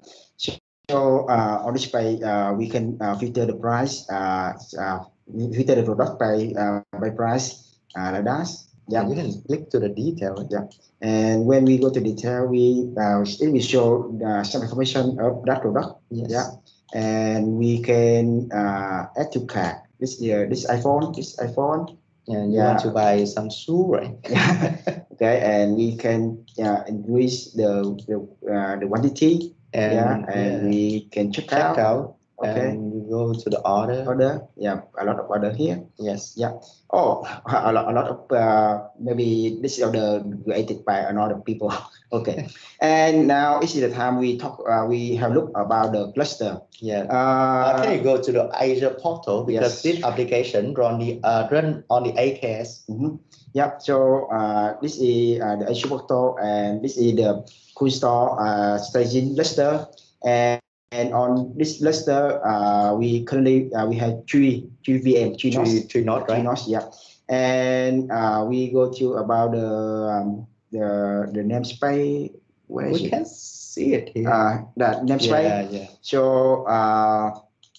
So uh, on this page, uh, we can uh, filter the price, uh, uh, filter the product by uh, by price. Uh, like that. Yeah, you can click to the detail. Yeah, and when we go to detail, we uh, it will show uh, some information of that product. Yes. Yeah, and we can uh, add to cart. This uh, this iPhone, this iPhone. Yeah, you yeah. want to buy some shoe, right? Okay, and we can uh, increase the the uh, the quantity. And, yeah, and yeah. we can check, check out. out. Okay. And we go to the order. Order. Yeah, a lot of order here. Yes. Yeah. Oh, a lot, a lot of uh, maybe this order created by another people. Okay. And now is the time we talk. Uh, we have look about the cluster. Yeah. Uh, uh, can you go to the Azure portal because yes. this application run the uh, run on the A K S. Mm-hmm. Yeah. So uh, this is uh, the Azure portal, and this is the cool store uh, staging cluster. And And on this cluster, uh, we currently uh, we have three three V M, three nodes, three nodes, three nodes, yeah. And uh, we go to about the um, the the namespace. Where we can it? see it here. Uh, that namespace. Yeah, yeah. So uh,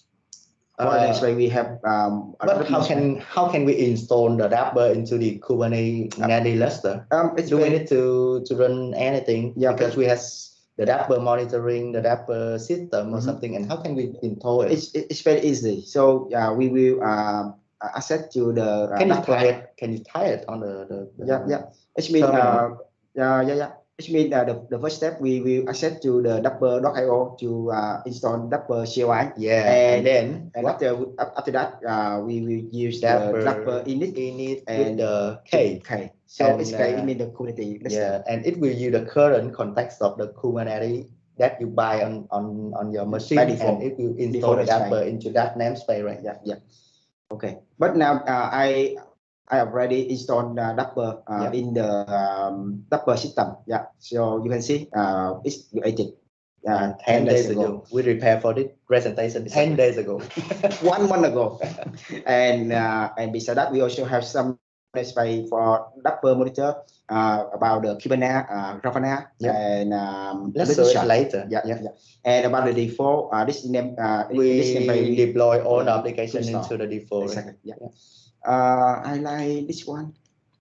for uh, the namespace we have. Um, but how can how can we install the Dapper into the Kubernetes uh, cluster? Um, it's Do we need to to run anything? Yeah, because we have the Dapper monitoring, the Dapper system or mm-hmm. something, and how can we install it? It's, it's very easy. So uh, we will uh, access to the. Uh, can you tie it? Can you tie it on the? the, the yeah, yeah. It means uh, yeah, yeah, yeah. It means uh, the the first step we will access to the Dapper dot i o to uh, install Dapper C L I. Yeah, and, and then and what? after after that uh, we will use Dapper, the Dapper init, init and the K. K. So and, it's K uh, mean the Kubernetes. Yeah, and it will use the current context of the Kubernetes that you buy on on on your machine, and it will install the Dapper into that namespace, right? Yeah, yeah. Okay, but now uh, I I already installed uh, Dapper uh, Yeah. in the um, Dapper system. Yeah, so you can see uh, it's created uh, ten days ago. We prepared for this presentation ten days ago. one month ago. and uh, and besides that, we also have some space for Dapper monitor uh, about the Kubernetes, uh, Grafana, Yep. and um, let's show it later. Yeah, yeah, yeah. And about the default, uh, this name, uh, we, this name we deploy all the uh, application into the default. Exactly. Yeah. yeah. Uh, I like this one.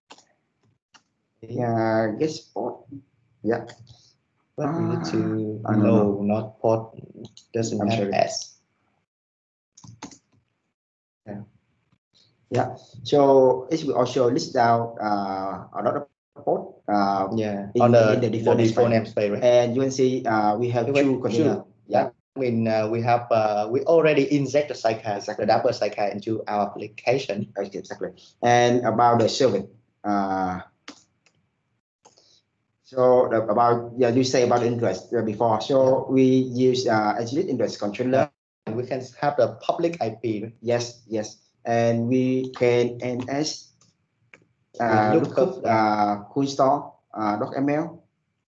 Yeah, guess port. Yeah. But we need to uh, no, not port doesn't I'm have sorry. S. Yeah. Yeah. So it will also list down uh, a lot of port. Uh, yeah. In, on the, in the default, the default namespace, right? And you can see uh, we have two containers. Yeah. I mean, uh, we have uh, we already inject the sidecar, exactly. the Dapper sidecar into our application. Exactly. And about the service. Uh, So the, about yeah, you say about interest uh, before. So yeah. we use uh, Agility interest controller. Yeah. We can have the public I P. Yes, yes, and we can N S uh, look, look up uh, cool store uh, .ml.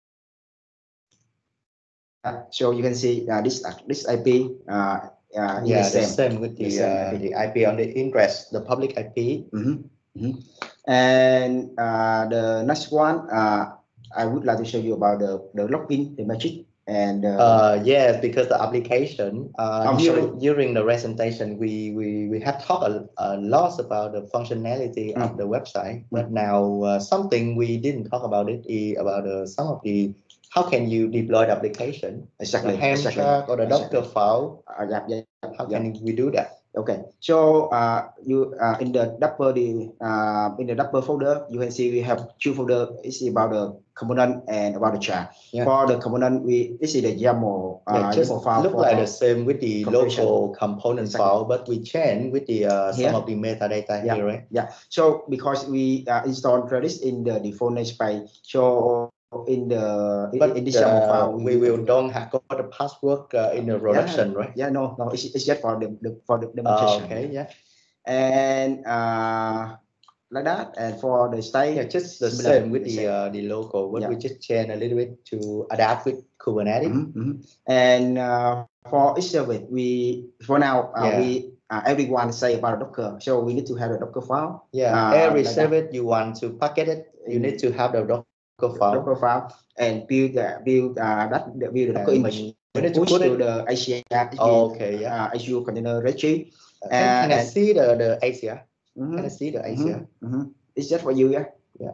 Uh, so you can see uh, this uh, this I P. Uh, uh, yeah, the same. the same with the the, uh, I P. the I P on the interest, the public I P. Mm-hmm. Mm-hmm. And uh, the next one. Uh, I would like to show you about the, the login, the magic, and uh, uh, yes, because the application uh, during, during the presentation we we we have talked a, a lot about the functionality mm. of the website, but mm. now uh, something we didn't talk about it is about uh, some of the how can you deploy the application, exactly, the Helm exactly. chart or the exactly. Docker file. Uh, yeah, yeah, how yeah. can we do that? Okay, so uh, you uh, in the Dapper the uh, in the Dapper folder, you can see we have two folder. It's about the component and about the chart. Yeah. For the component, we this is the YAML. Uh, yeah, just YAML file look like the same with the local component exactly. file, but we change with the uh, some of the metadata yeah. here, right? Yeah. So because we uh, install Redis in the default namespace, so in the but in this uh, YAML file, we, we will don't have got the password uh, in the production, yeah, right? Yeah, no, no, it's, it's just for the, the for the demonstration. Uh, okay, yeah, and uh, like that, and for the style, yeah, just the similar, same with the same. Uh, the local. What yeah. we just change a little bit to adapt with Kubernetes. Mm-hmm, mm-hmm. And uh, for each service, we for now uh, yeah. we uh, everyone say about Docker, so we need to have a Docker file. Yeah, uh, every like service that. You want to packet it, you mm-hmm. need to have the Docker. File. Docker file and build the build uh, that the build the Docker image. We need to push put to it the A C R. Oh, okay, yeah. Uh, Azure Container Registry. Uh, can, can I see the the A C R? Mm-hmm. Can I see the A C R? Mm-hmm. Mm-hmm. It's just for you, yeah. Yeah.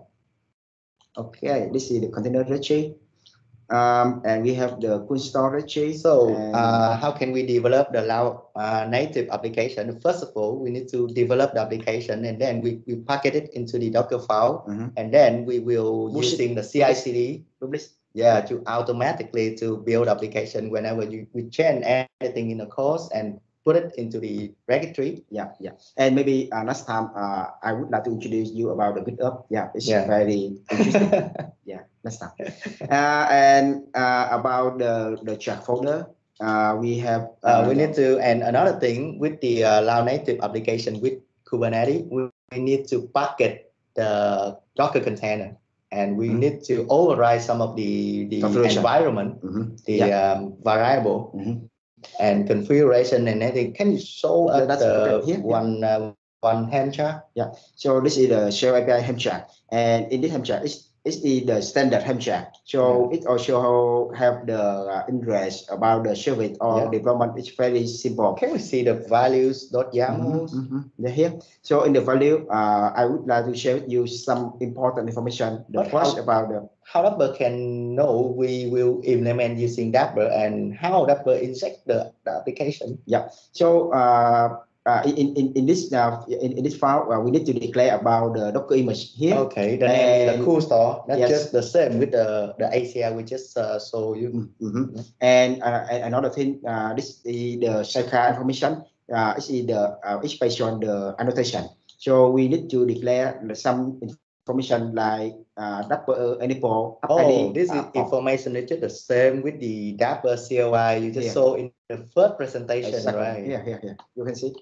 Okay, this is the Container Registry. Um, and we have the cool storage. So uh, how can we develop the uh, native application? First of all, we need to develop the application and then we, we packet it into the Docker file mm-hmm. and then we will Push using it. the C I C D Publish. Yeah, to automatically to build application whenever you we change anything in the course and put it into the registry. Yeah, yeah. And maybe uh, next time uh, I would like to introduce you about the GitHub. Yeah, it's yeah. very interesting. Yeah, next time. Uh, and uh, about the the track folder, uh, we have. Uh, uh, we need to, and another thing with the uh, Cloud Native application with Kubernetes, we, we need to packet the Docker container. And we mm-hmm. need to override some of the, the environment, mm-hmm. the yeah. um, variable, mm-hmm. and configuration and anything. Can you show us That's the okay. one uh, one Helm chart? Yeah. So this is the Shell A P I Helm chart, and in this Helm chart, it's it's the standard Helm chart. So yeah. it also have the uh, interest about the service or yeah. development. It's very simple. Can we see the values dot YAML? Mm-hmm, mm-hmm. Here. So in the value, uh, I would like to share with you some important information. The but first how, about the how Dapper can know we will implement using Dapper and how Dapper inject the, the application. Yeah. So uh, uh, in, in in this uh, in, in this file, uh, we need to declare about the Docker image here. Okay. The name is the cool store. That's yes. just the same with the the A C R we just uh, show you. Mm-hmm. And, uh, and another thing, uh, this is the sidecar information. Uh, this is the uh, it's based on the annotation. So we need to declare some information like uh, Dapper enable. Oh, I D, this uh, is information is just the same with the Dapper C L I you just yeah. saw in the first presentation, exactly. right? Yeah, yeah, yeah. You can see.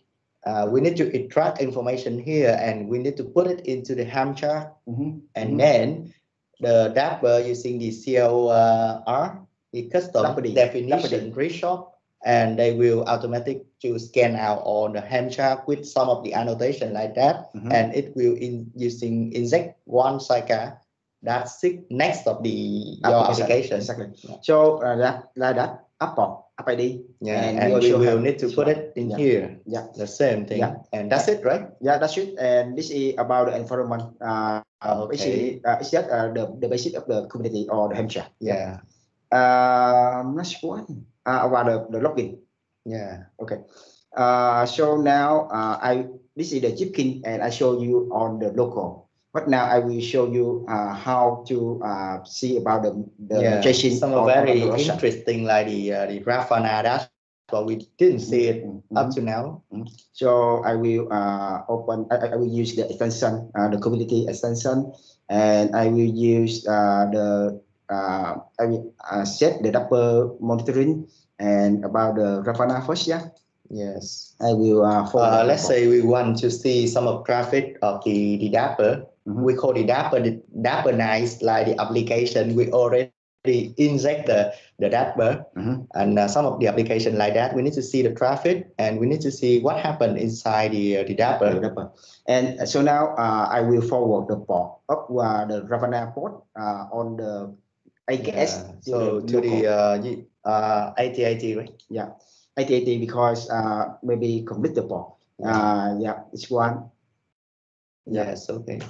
uh, we need to extract information here and we need to put it into the Helm chart. Mm-hmm. And Mm-hmm. then the dapper using the C L R, the custom Dapper-D. definition Dapper-D. result, and they will automatic to scan out on the Helm chart with some of the annotation like that, Mm-hmm. and it will in using inject one sidecar that sit next of the your application. Exactly. Yeah. So uh, that like that Apple App I D. Yeah, and, and we we also will have need to this put one. it in Yeah. here. Yeah. The same thing. Yeah. And that's it, right? Yeah, that's it. And this is about the environment. Uh, Okay. Basically, uh, it's just uh, the the basic of the community or the Helm chart. Yeah. Uh, next one uh, about the, the login. Yeah. Okay. Uh, so now uh, I this is the Jeepkins and I show you on the local. But now I will show you uh, how to uh, see about the the Yeah. JSON. Some are very interesting, like the uh, the Grafana dashboard. We didn't see it Mm-hmm. up to now. Mm-hmm. So I will uh, open. I, I will use the extension, uh, the community extension, and I will use uh, the. Uh, I will uh, set the Dapper monitoring and about the Grafana first. Yeah. Yes. I will. Uh, uh, let's say we want to see some of traffic of the the Dapper. Mm-hmm. We call the Dapper the Dapper nice, like the application we already inject the the Dapper, mm-hmm. and uh, some of the application like that. We need to see the traffic and we need to see what happened inside the uh, the Dapper. The Dapper. And so now uh, I will forward the port of uh, the Grafana port uh, on the I guess yeah. So to the uh, uh, eighty eighty, right? Yeah, eighty eighty because uh, maybe complete the port. Yeah. Uh, yeah, it's one. Yes. Yeah. Okay.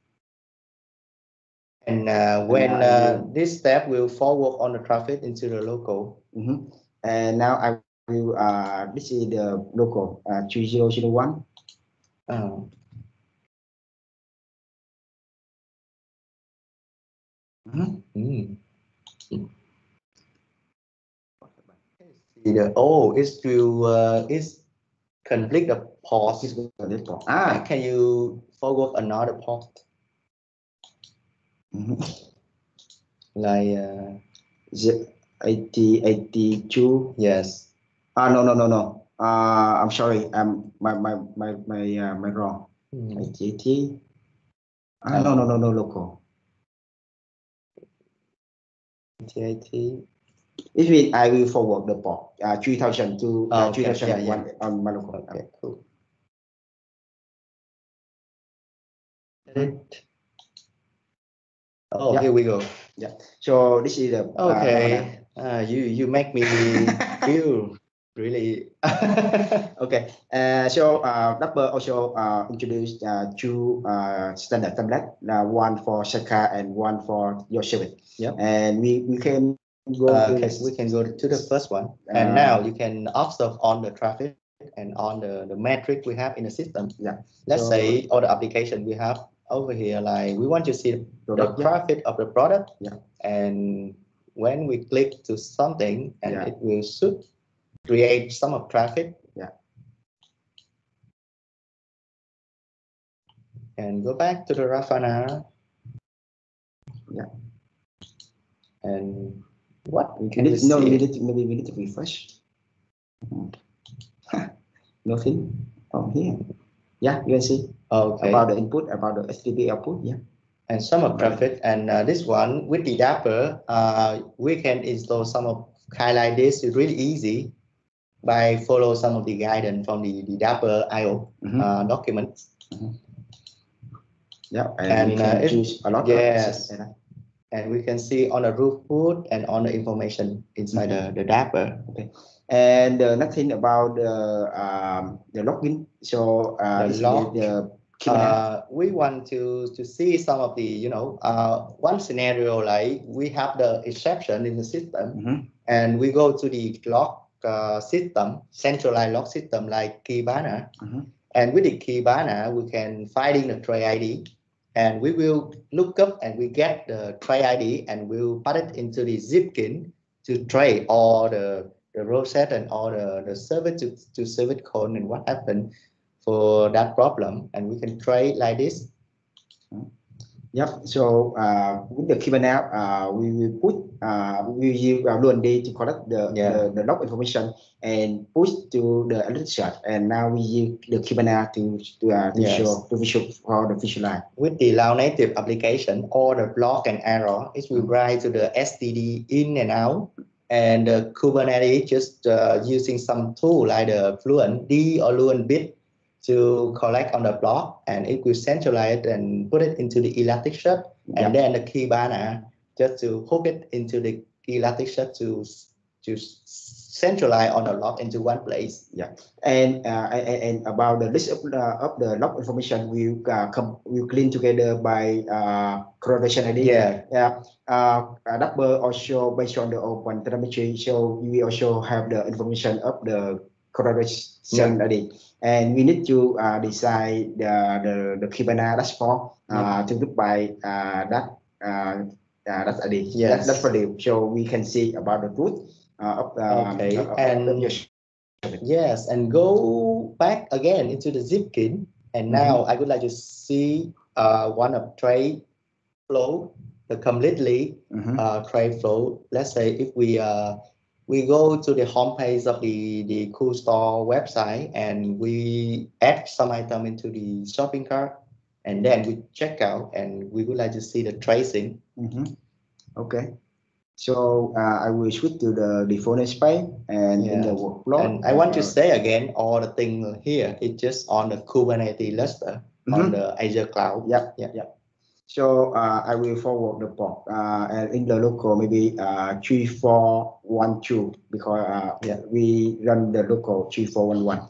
And uh, when and, uh, uh, this step will forward on the traffic into the local. Mm-hmm. And now I will. Uh, this is the local uh, two zero zero one. Oh. Mm-hmm. Mm. The, oh, it's to uh, it's conflict the port. Ah, can you forward another port? Mm-hmm. Like uh, eighty eighty-two. Yes. Ah, no, no, no, no. Uh, I'm sorry. I'm my my my my uh, my wrong. Mm. eighty eighty. Ah, no, no, no, no, local. eighty eighty. If it, I will forward the port uh, three thousand to uh, oh, okay. three thousand yeah, one yeah. on my local. Okay, cool. Mm-hmm. Oh, yeah. Here we go. Yeah. So this is the. Okay. Uh, uh, you you make me feel really. Okay. Uh, so uh, Dapper also uh, introduced uh, two uh, standard template. Uh, one for Shaka and one for your service. Yeah. And we we can. Go uh, to, can, we can go to the first one, uh, and now you can observe on the traffic and on the, the metric we have in the system. Yeah. Let's so, say all the application we have over here, like we want to see product, the traffic yeah. of the product. Yeah. And when we click to something, and yeah. it will should create some of traffic. Yeah. And go back to the Grafana. Yeah. And what we can we need, no, we need to, maybe we need to refresh. Nothing. Oh, here. Yeah, you can see. Okay. About the input, about the H T T P output. Yeah. And some of traffic. And uh, this one with the Dapper, uh, we can install some of kind like this. It's really easy by follow some of the guidance from the, the Dapper I O mm-hmm. uh, documents. Mm-hmm. Yeah, and, and we can uh, choose a lot. Yes. Of and we can see on the root hood and on the information inside mm-hmm. the, the Dapper. Okay. And uh, nothing about the um, the login. So uh, the log, the, uh, we want to to see some of the you know uh, one scenario like we have the exception in the system, mm-hmm. and we go to the log uh, system, centralized log system like Kibana, mm-hmm. and with the Kibana we can find in the tray I D. And we will look up and we get the tray I D and we'll put it into the Jeepkins to tray all the, the row set and all the, the service to, to service code and what happened for that problem. And we can tray like this. Yep. So uh, with the Kibana, uh, we will put uh, we use uh, Luandi to collect the, Yeah. the the log information and push to the Elasticsearch, and now we use the Kibana to to, uh, to Yes. show to visual for the visualize. With the Cloud Native application, all the block and arrow, it will write to the S T D in and out, and the Kubernetes just uh, using some tool like the Fluent D or Fluent Bit to collect on the block, and it will centralize and put it into the Elasticsearch, and Yep. then the Kibana just to hook it into the Elasticsearch to to centralize on the log into one place. Yeah, and uh, and, and about the list of the, of the log information, we uh, come we clean together by uh, correlation I D. Yeah, yeah. Uh, uh, Dapper also based on the open telemetry, so we also have the information of the correlation yeah. I D, and we need to uh, decide the the the Kibana dashboard uh, Yeah. to look by uh, that uh, uh, that I D. Yes. That, that's value, so we can see about the truth. Uh, of, um, Okay, of, of, and of your yes, and go back again into the Zipkin, and now I would like to see uh, one of trade flow, the completely Mhm. uh, trade flow. Let's say if we uh, we go to the homepage of the the Cool Store website and we add some item into the shopping cart, and then we check out, and we would like to see the tracing. Mhm. Okay. So uh, I will switch to the default space and in the Yeah. workflow. And I want to uh, say again, all the thing here, it's just on the Kubernetes cluster on Mhm. the Azure cloud. Yeah, Yeah. yeah. So uh, I will forward the port uh, and in the local maybe uh, three four one two because uh, Yeah. we run the local three four one one.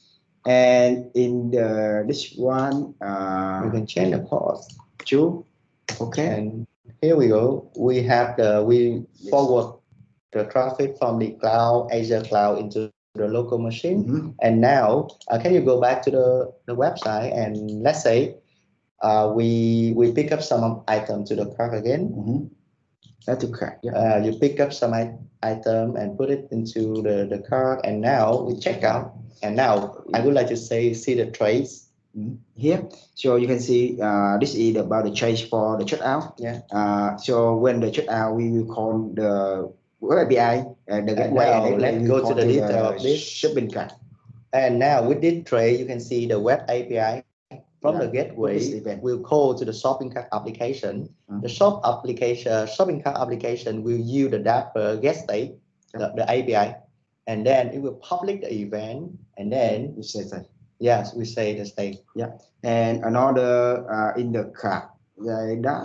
And in the this one uh, You can change the port. two. Okay. And here we go. We have the we Yes. forward the traffic from the cloud, Azure cloud into the local machine. Mhm. And now, uh, can you go back to the, the website and let's say uh, we we pick up some item to the cart again. Mhm. That's okay. Yeah. Uh, you pick up some i- item and put it into the, the cart, and now we check out. And now I would like to say see the trace. Mhm. Here, so you can see uh, this is about the change for the checkout. Yeah. Uh, so when the checkout, we will call the web A P I, uh, the gateway, now and then let's we go will to call the to detail the of this. shopping cart. And now with this tray, you can see the web A P I from Yeah. the gateway This event. will call to the shopping cart application. Mhm. The shop application, shopping cart application will use the Dapper get state, the, the A P I, and then it will publish the event, and then You say that. yes, we say the state. Yeah. And another uh, in the cart, like that.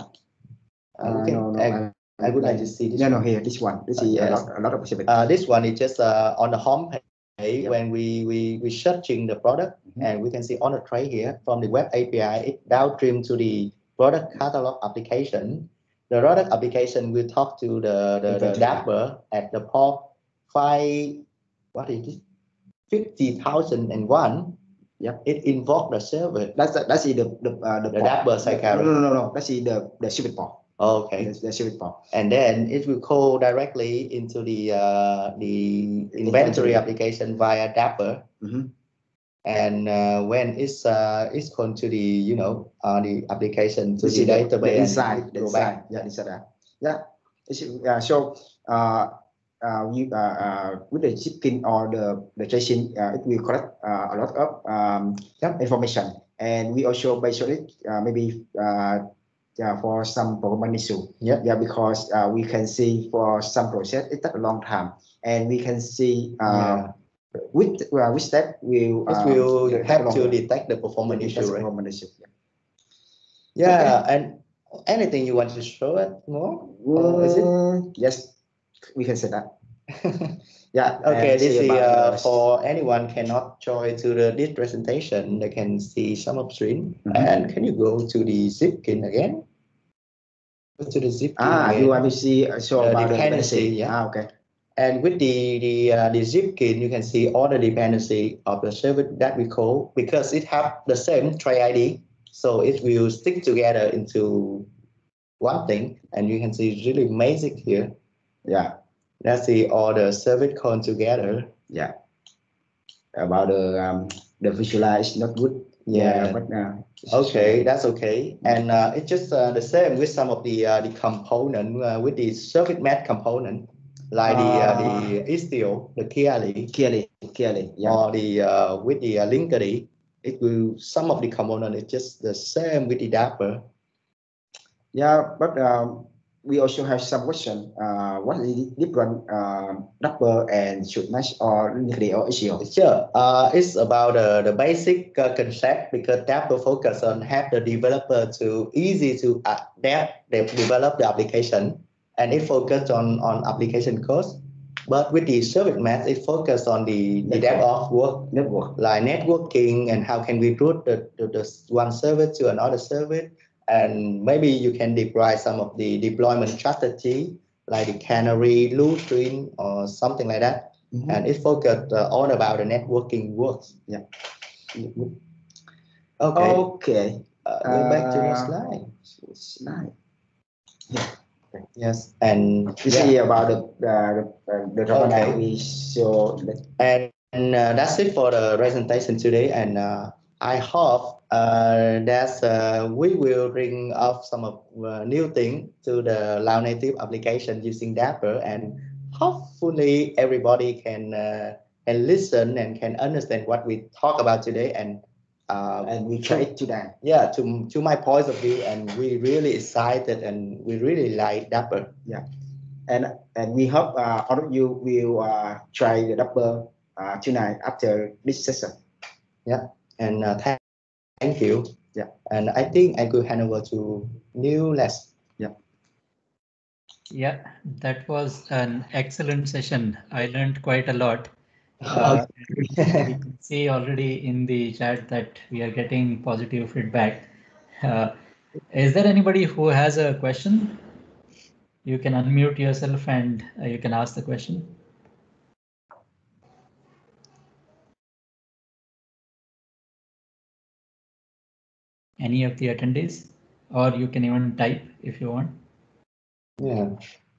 Uh, Uh, we can, no, no. I, I would like to see this No, no. one. Here, this one. This Uh, is yes. a lot, a lot of exhibit. Uh, this one is just uh, on the home page Yep. when we we we searching the product, Mhm. and we can see on the tray here from the web A P I it downstream to the product catalog application. The product application will talk to the the, the Inventory. Dapper at the port five. What is it? Fifty thousand and one. Yep. It invoke the server. That's the, that's the the uh, the, The port. Dapper No, Cycaro. no, no, no. That's the the, the shipping port. Okay. The, the shipping port. And then it will call directly into the uh, the inventory Inventory. application via Dapper. Mhm. And uh, when it's uh, it's going to the you know uh, the application to This the is the, database the and inside, it the go inside, back. yeah, inside that. Yeah, it's, uh, so uh, uh, we uh, uh, with the shipping or the the tracing, uh, it will collect uh, a lot of um, Yep. information, and we also based on it uh, maybe uh, yeah, for some performance issue. Yep. Yeah, because uh, we can see for some process it takes a long time, and we can see uh, Yeah. which uh, which step will It uh, will take have to longer. detect the performance Detect issue, right? performance issue. Yeah. And anything you want to show it more? Or is it? Mm, yes, we can say that. Yeah. Okay, and this say is about uh, the- for anyone cannot join to the this presentation. They can see some upstream. Mhm. And can you go to the Zipkin again? Go to the Zipkin Ah, again. you want to see uh, so The about the dependency, dependency? yeah. Ah, okay. And with the the uh, the Zipkin, you can see all the dependency of the service that we call because it have the same tray I D, so it will stick together into one thing, and you can see it's really amazing here. Yeah, Let's see all the service call together. yeah. About the um, the visualize not good. Yeah. but uh, Okay, that's okay. And uh, it's just uh, the same with some of the uh, the component uh, with the circuit mat component, like the uh, the Istio, the Kiali, Kiali, Kiali, yeah. or the uh, with the uh, Linkedy. It will some of the component is just the same with the Dapper. Yeah, but um, we also have some question. Uh, what is the different uh, Dapper and Shootmesh or Linkedy or Istio? Sure. Uh, it's about uh, the basic uh, concept because Dapper focus on have the developer to easy to adapt, they develop the application, and it focus on on application codes. But with the service mesh, it focus on the, the depth of work, Network. like networking and how can we route the, the, the one service to another service. And maybe you can deploy some of the deployment strategy like the canary, looping, or something like that. Mm-hmm. And it focused uh, all about the networking works. Yeah. Okay. Okay. Uh, go back to the Uh, slide. Slide. Yeah. Yes, and you yeah. see about the the the, the Okay. we show. And, and uh, that's it for the presentation today. And uh, I hope uh, that uh, we will bring up some of uh, new things to the Lao native application using Dapper, and hopefully everybody can uh, can listen and can understand what we talk about today. And uh, and we try it to that. Yeah, to to my point of view, and we really excited and we really like Dapper. Yeah. And and we hope uh, all of you will uh, try the Dapper uh, tonight after this session. Yeah, and uh, thank, thank you. Yeah, and I think I could hand over to new Les. Yeah. Yeah, that was an excellent session. I learned quite a lot. Uh, we can see already in the chat that we are getting positive feedback. Uh, is there anybody who has a question? You can unmute yourself and uh, you can ask the question. Any of the attendees, or you can even type if you want. Yeah.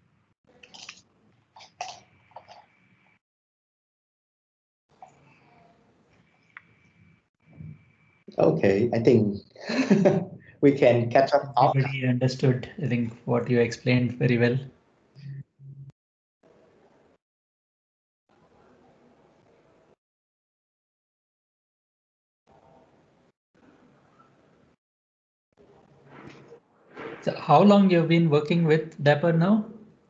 Okay, I think we can catch up. Everybody understood, I think, what you explained very well. So how long you've been working with Dapper now?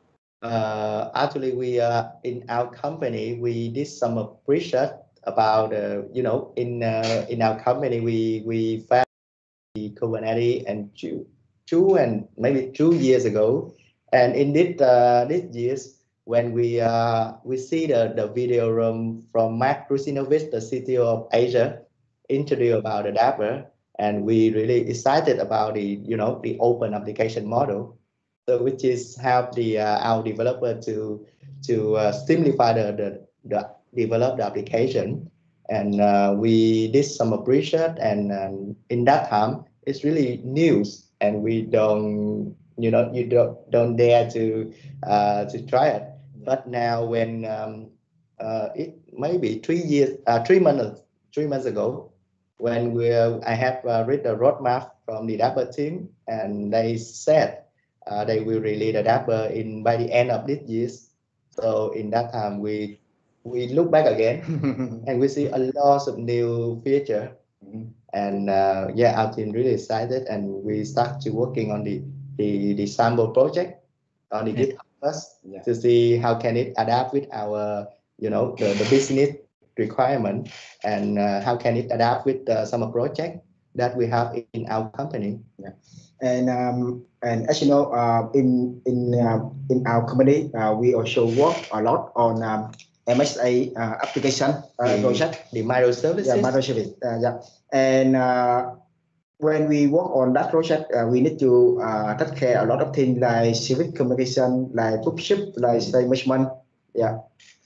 Uh, actually, we uh, in our company we did some uh, research about uh, you know in uh, in our company we we found the Kubernetes and two two and maybe two years ago, and in this uh, this years when we uh, we see the the video room from Mark Rusinovich, the C T O of Asia, introduce about the Dapper, and we really excited about the you know the open application model. So which is help the uh, our developer to to uh, simplify the, the the develop the application, and uh, we did some research, and um, in that time it's really news, and we don't you know you don't don't dare to uh, to try it. But now when um, uh, it maybe three years uh, three months three months ago when we uh, I have uh, read the roadmap from the Dapper team, and they said uh, they will release the Dapper in by the end of this year. So in that time, we we look back again and we see a lot of new feature. Mm-hmm. And uh, yeah, our team really excited, and we start to working on the the, the sample project on the yeah. GitHub first yeah. to see how can it adapt with our you know the, the business requirement, and uh, how can it adapt with uh, some project that we have in our company. Yeah. And um, and as you know, uh, in in uh, in our company, uh, we also work a lot on um, M S A uh, application uh, the, project, the microservices. Yeah, microservice. Uh, yeah, and uh, when we work on that project, uh, we need to uh, take care a lot of things like service communication, like bookship, like state management. Yeah.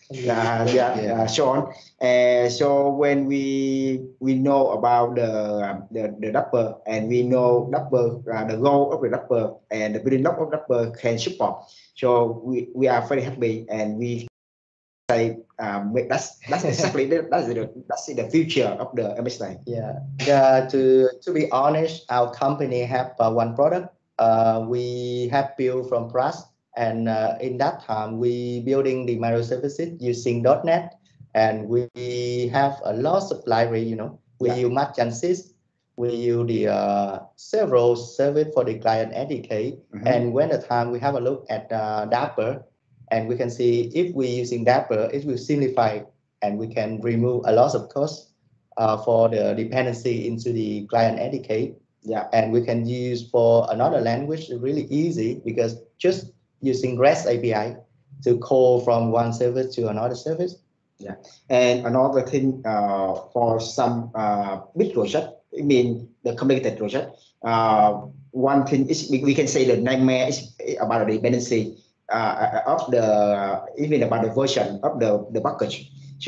Uh, yeah, yeah. Uh, so on. And so when we we know about the the, the Dapper, and we know Dapper, uh, the goal of the Dapper and the building block of Dapper can support. So we, we are very happy, and we say um, that's that's exactly the, that's the that's the future of the M S I. Yeah. Yeah. To to be honest, our company have uh, one product. Uh, we have built from Rust, and uh, in that time we building the microservices using dot net, and we have a lot of library. You know, we Yeah. use Matchansys. We use the uh, several service for the client S D K, Mhm. and when the time we have a look at uh, Dapper, and we can see if we using Dapper, it will simplify, and we can remove a lot of costs uh, for the dependency into the client S D K. Yeah. And we can use for another language really easy because just using REST A P I to call from one service to another service. Yeah, and another thing uh, for some uh, big project, I mean the complicated project, uh, one thing is we, we can say the nightmare is about the dependency uh, of the even about the version of the the package.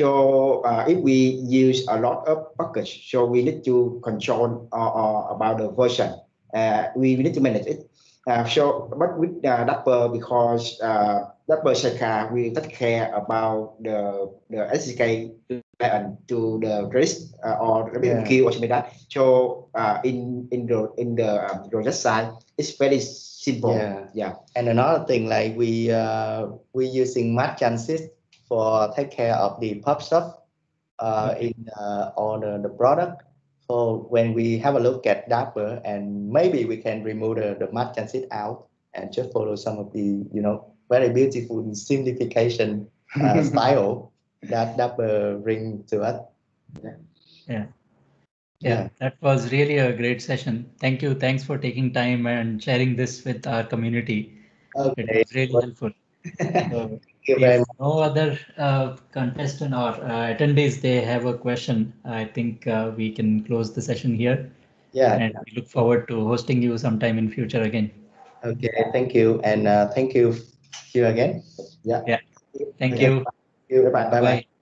So uh, if we use a lot of package, so we need to control uh, uh, about the version. Uh, we, we need to manage it. Uh, so, but with uh, Dapper, because uh, Dapper Shaka will take care about the the S D K client to the REST uh, or the Yeah. queue or something like that. So uh, in in the in the um, project side, it's very simple. Yeah. Yeah. And another thing, like we uh, we using Matchansys for take care of the pub stuff uh, Okay. in uh, on the, the product. So when we have a look at Dapper, and maybe we can remove the, the Matchansys out and just follow some of the, you know, very beautiful simplification uh, style that Dapper bring to us. Yeah. Yeah. Yeah, that was really a great session. Thank you. Thanks for taking time and sharing this with our community. Okay. It was really helpful. So Thank you very if much. no other uh, contestant or uh, attendees, they have a question, I think uh, we can close the session here. Yeah. And we look forward to hosting you sometime in future again. Okay. Thank you. And uh, thank you you again. Yeah. Yeah. Thank Okay. you. Bye bye. Bye bye.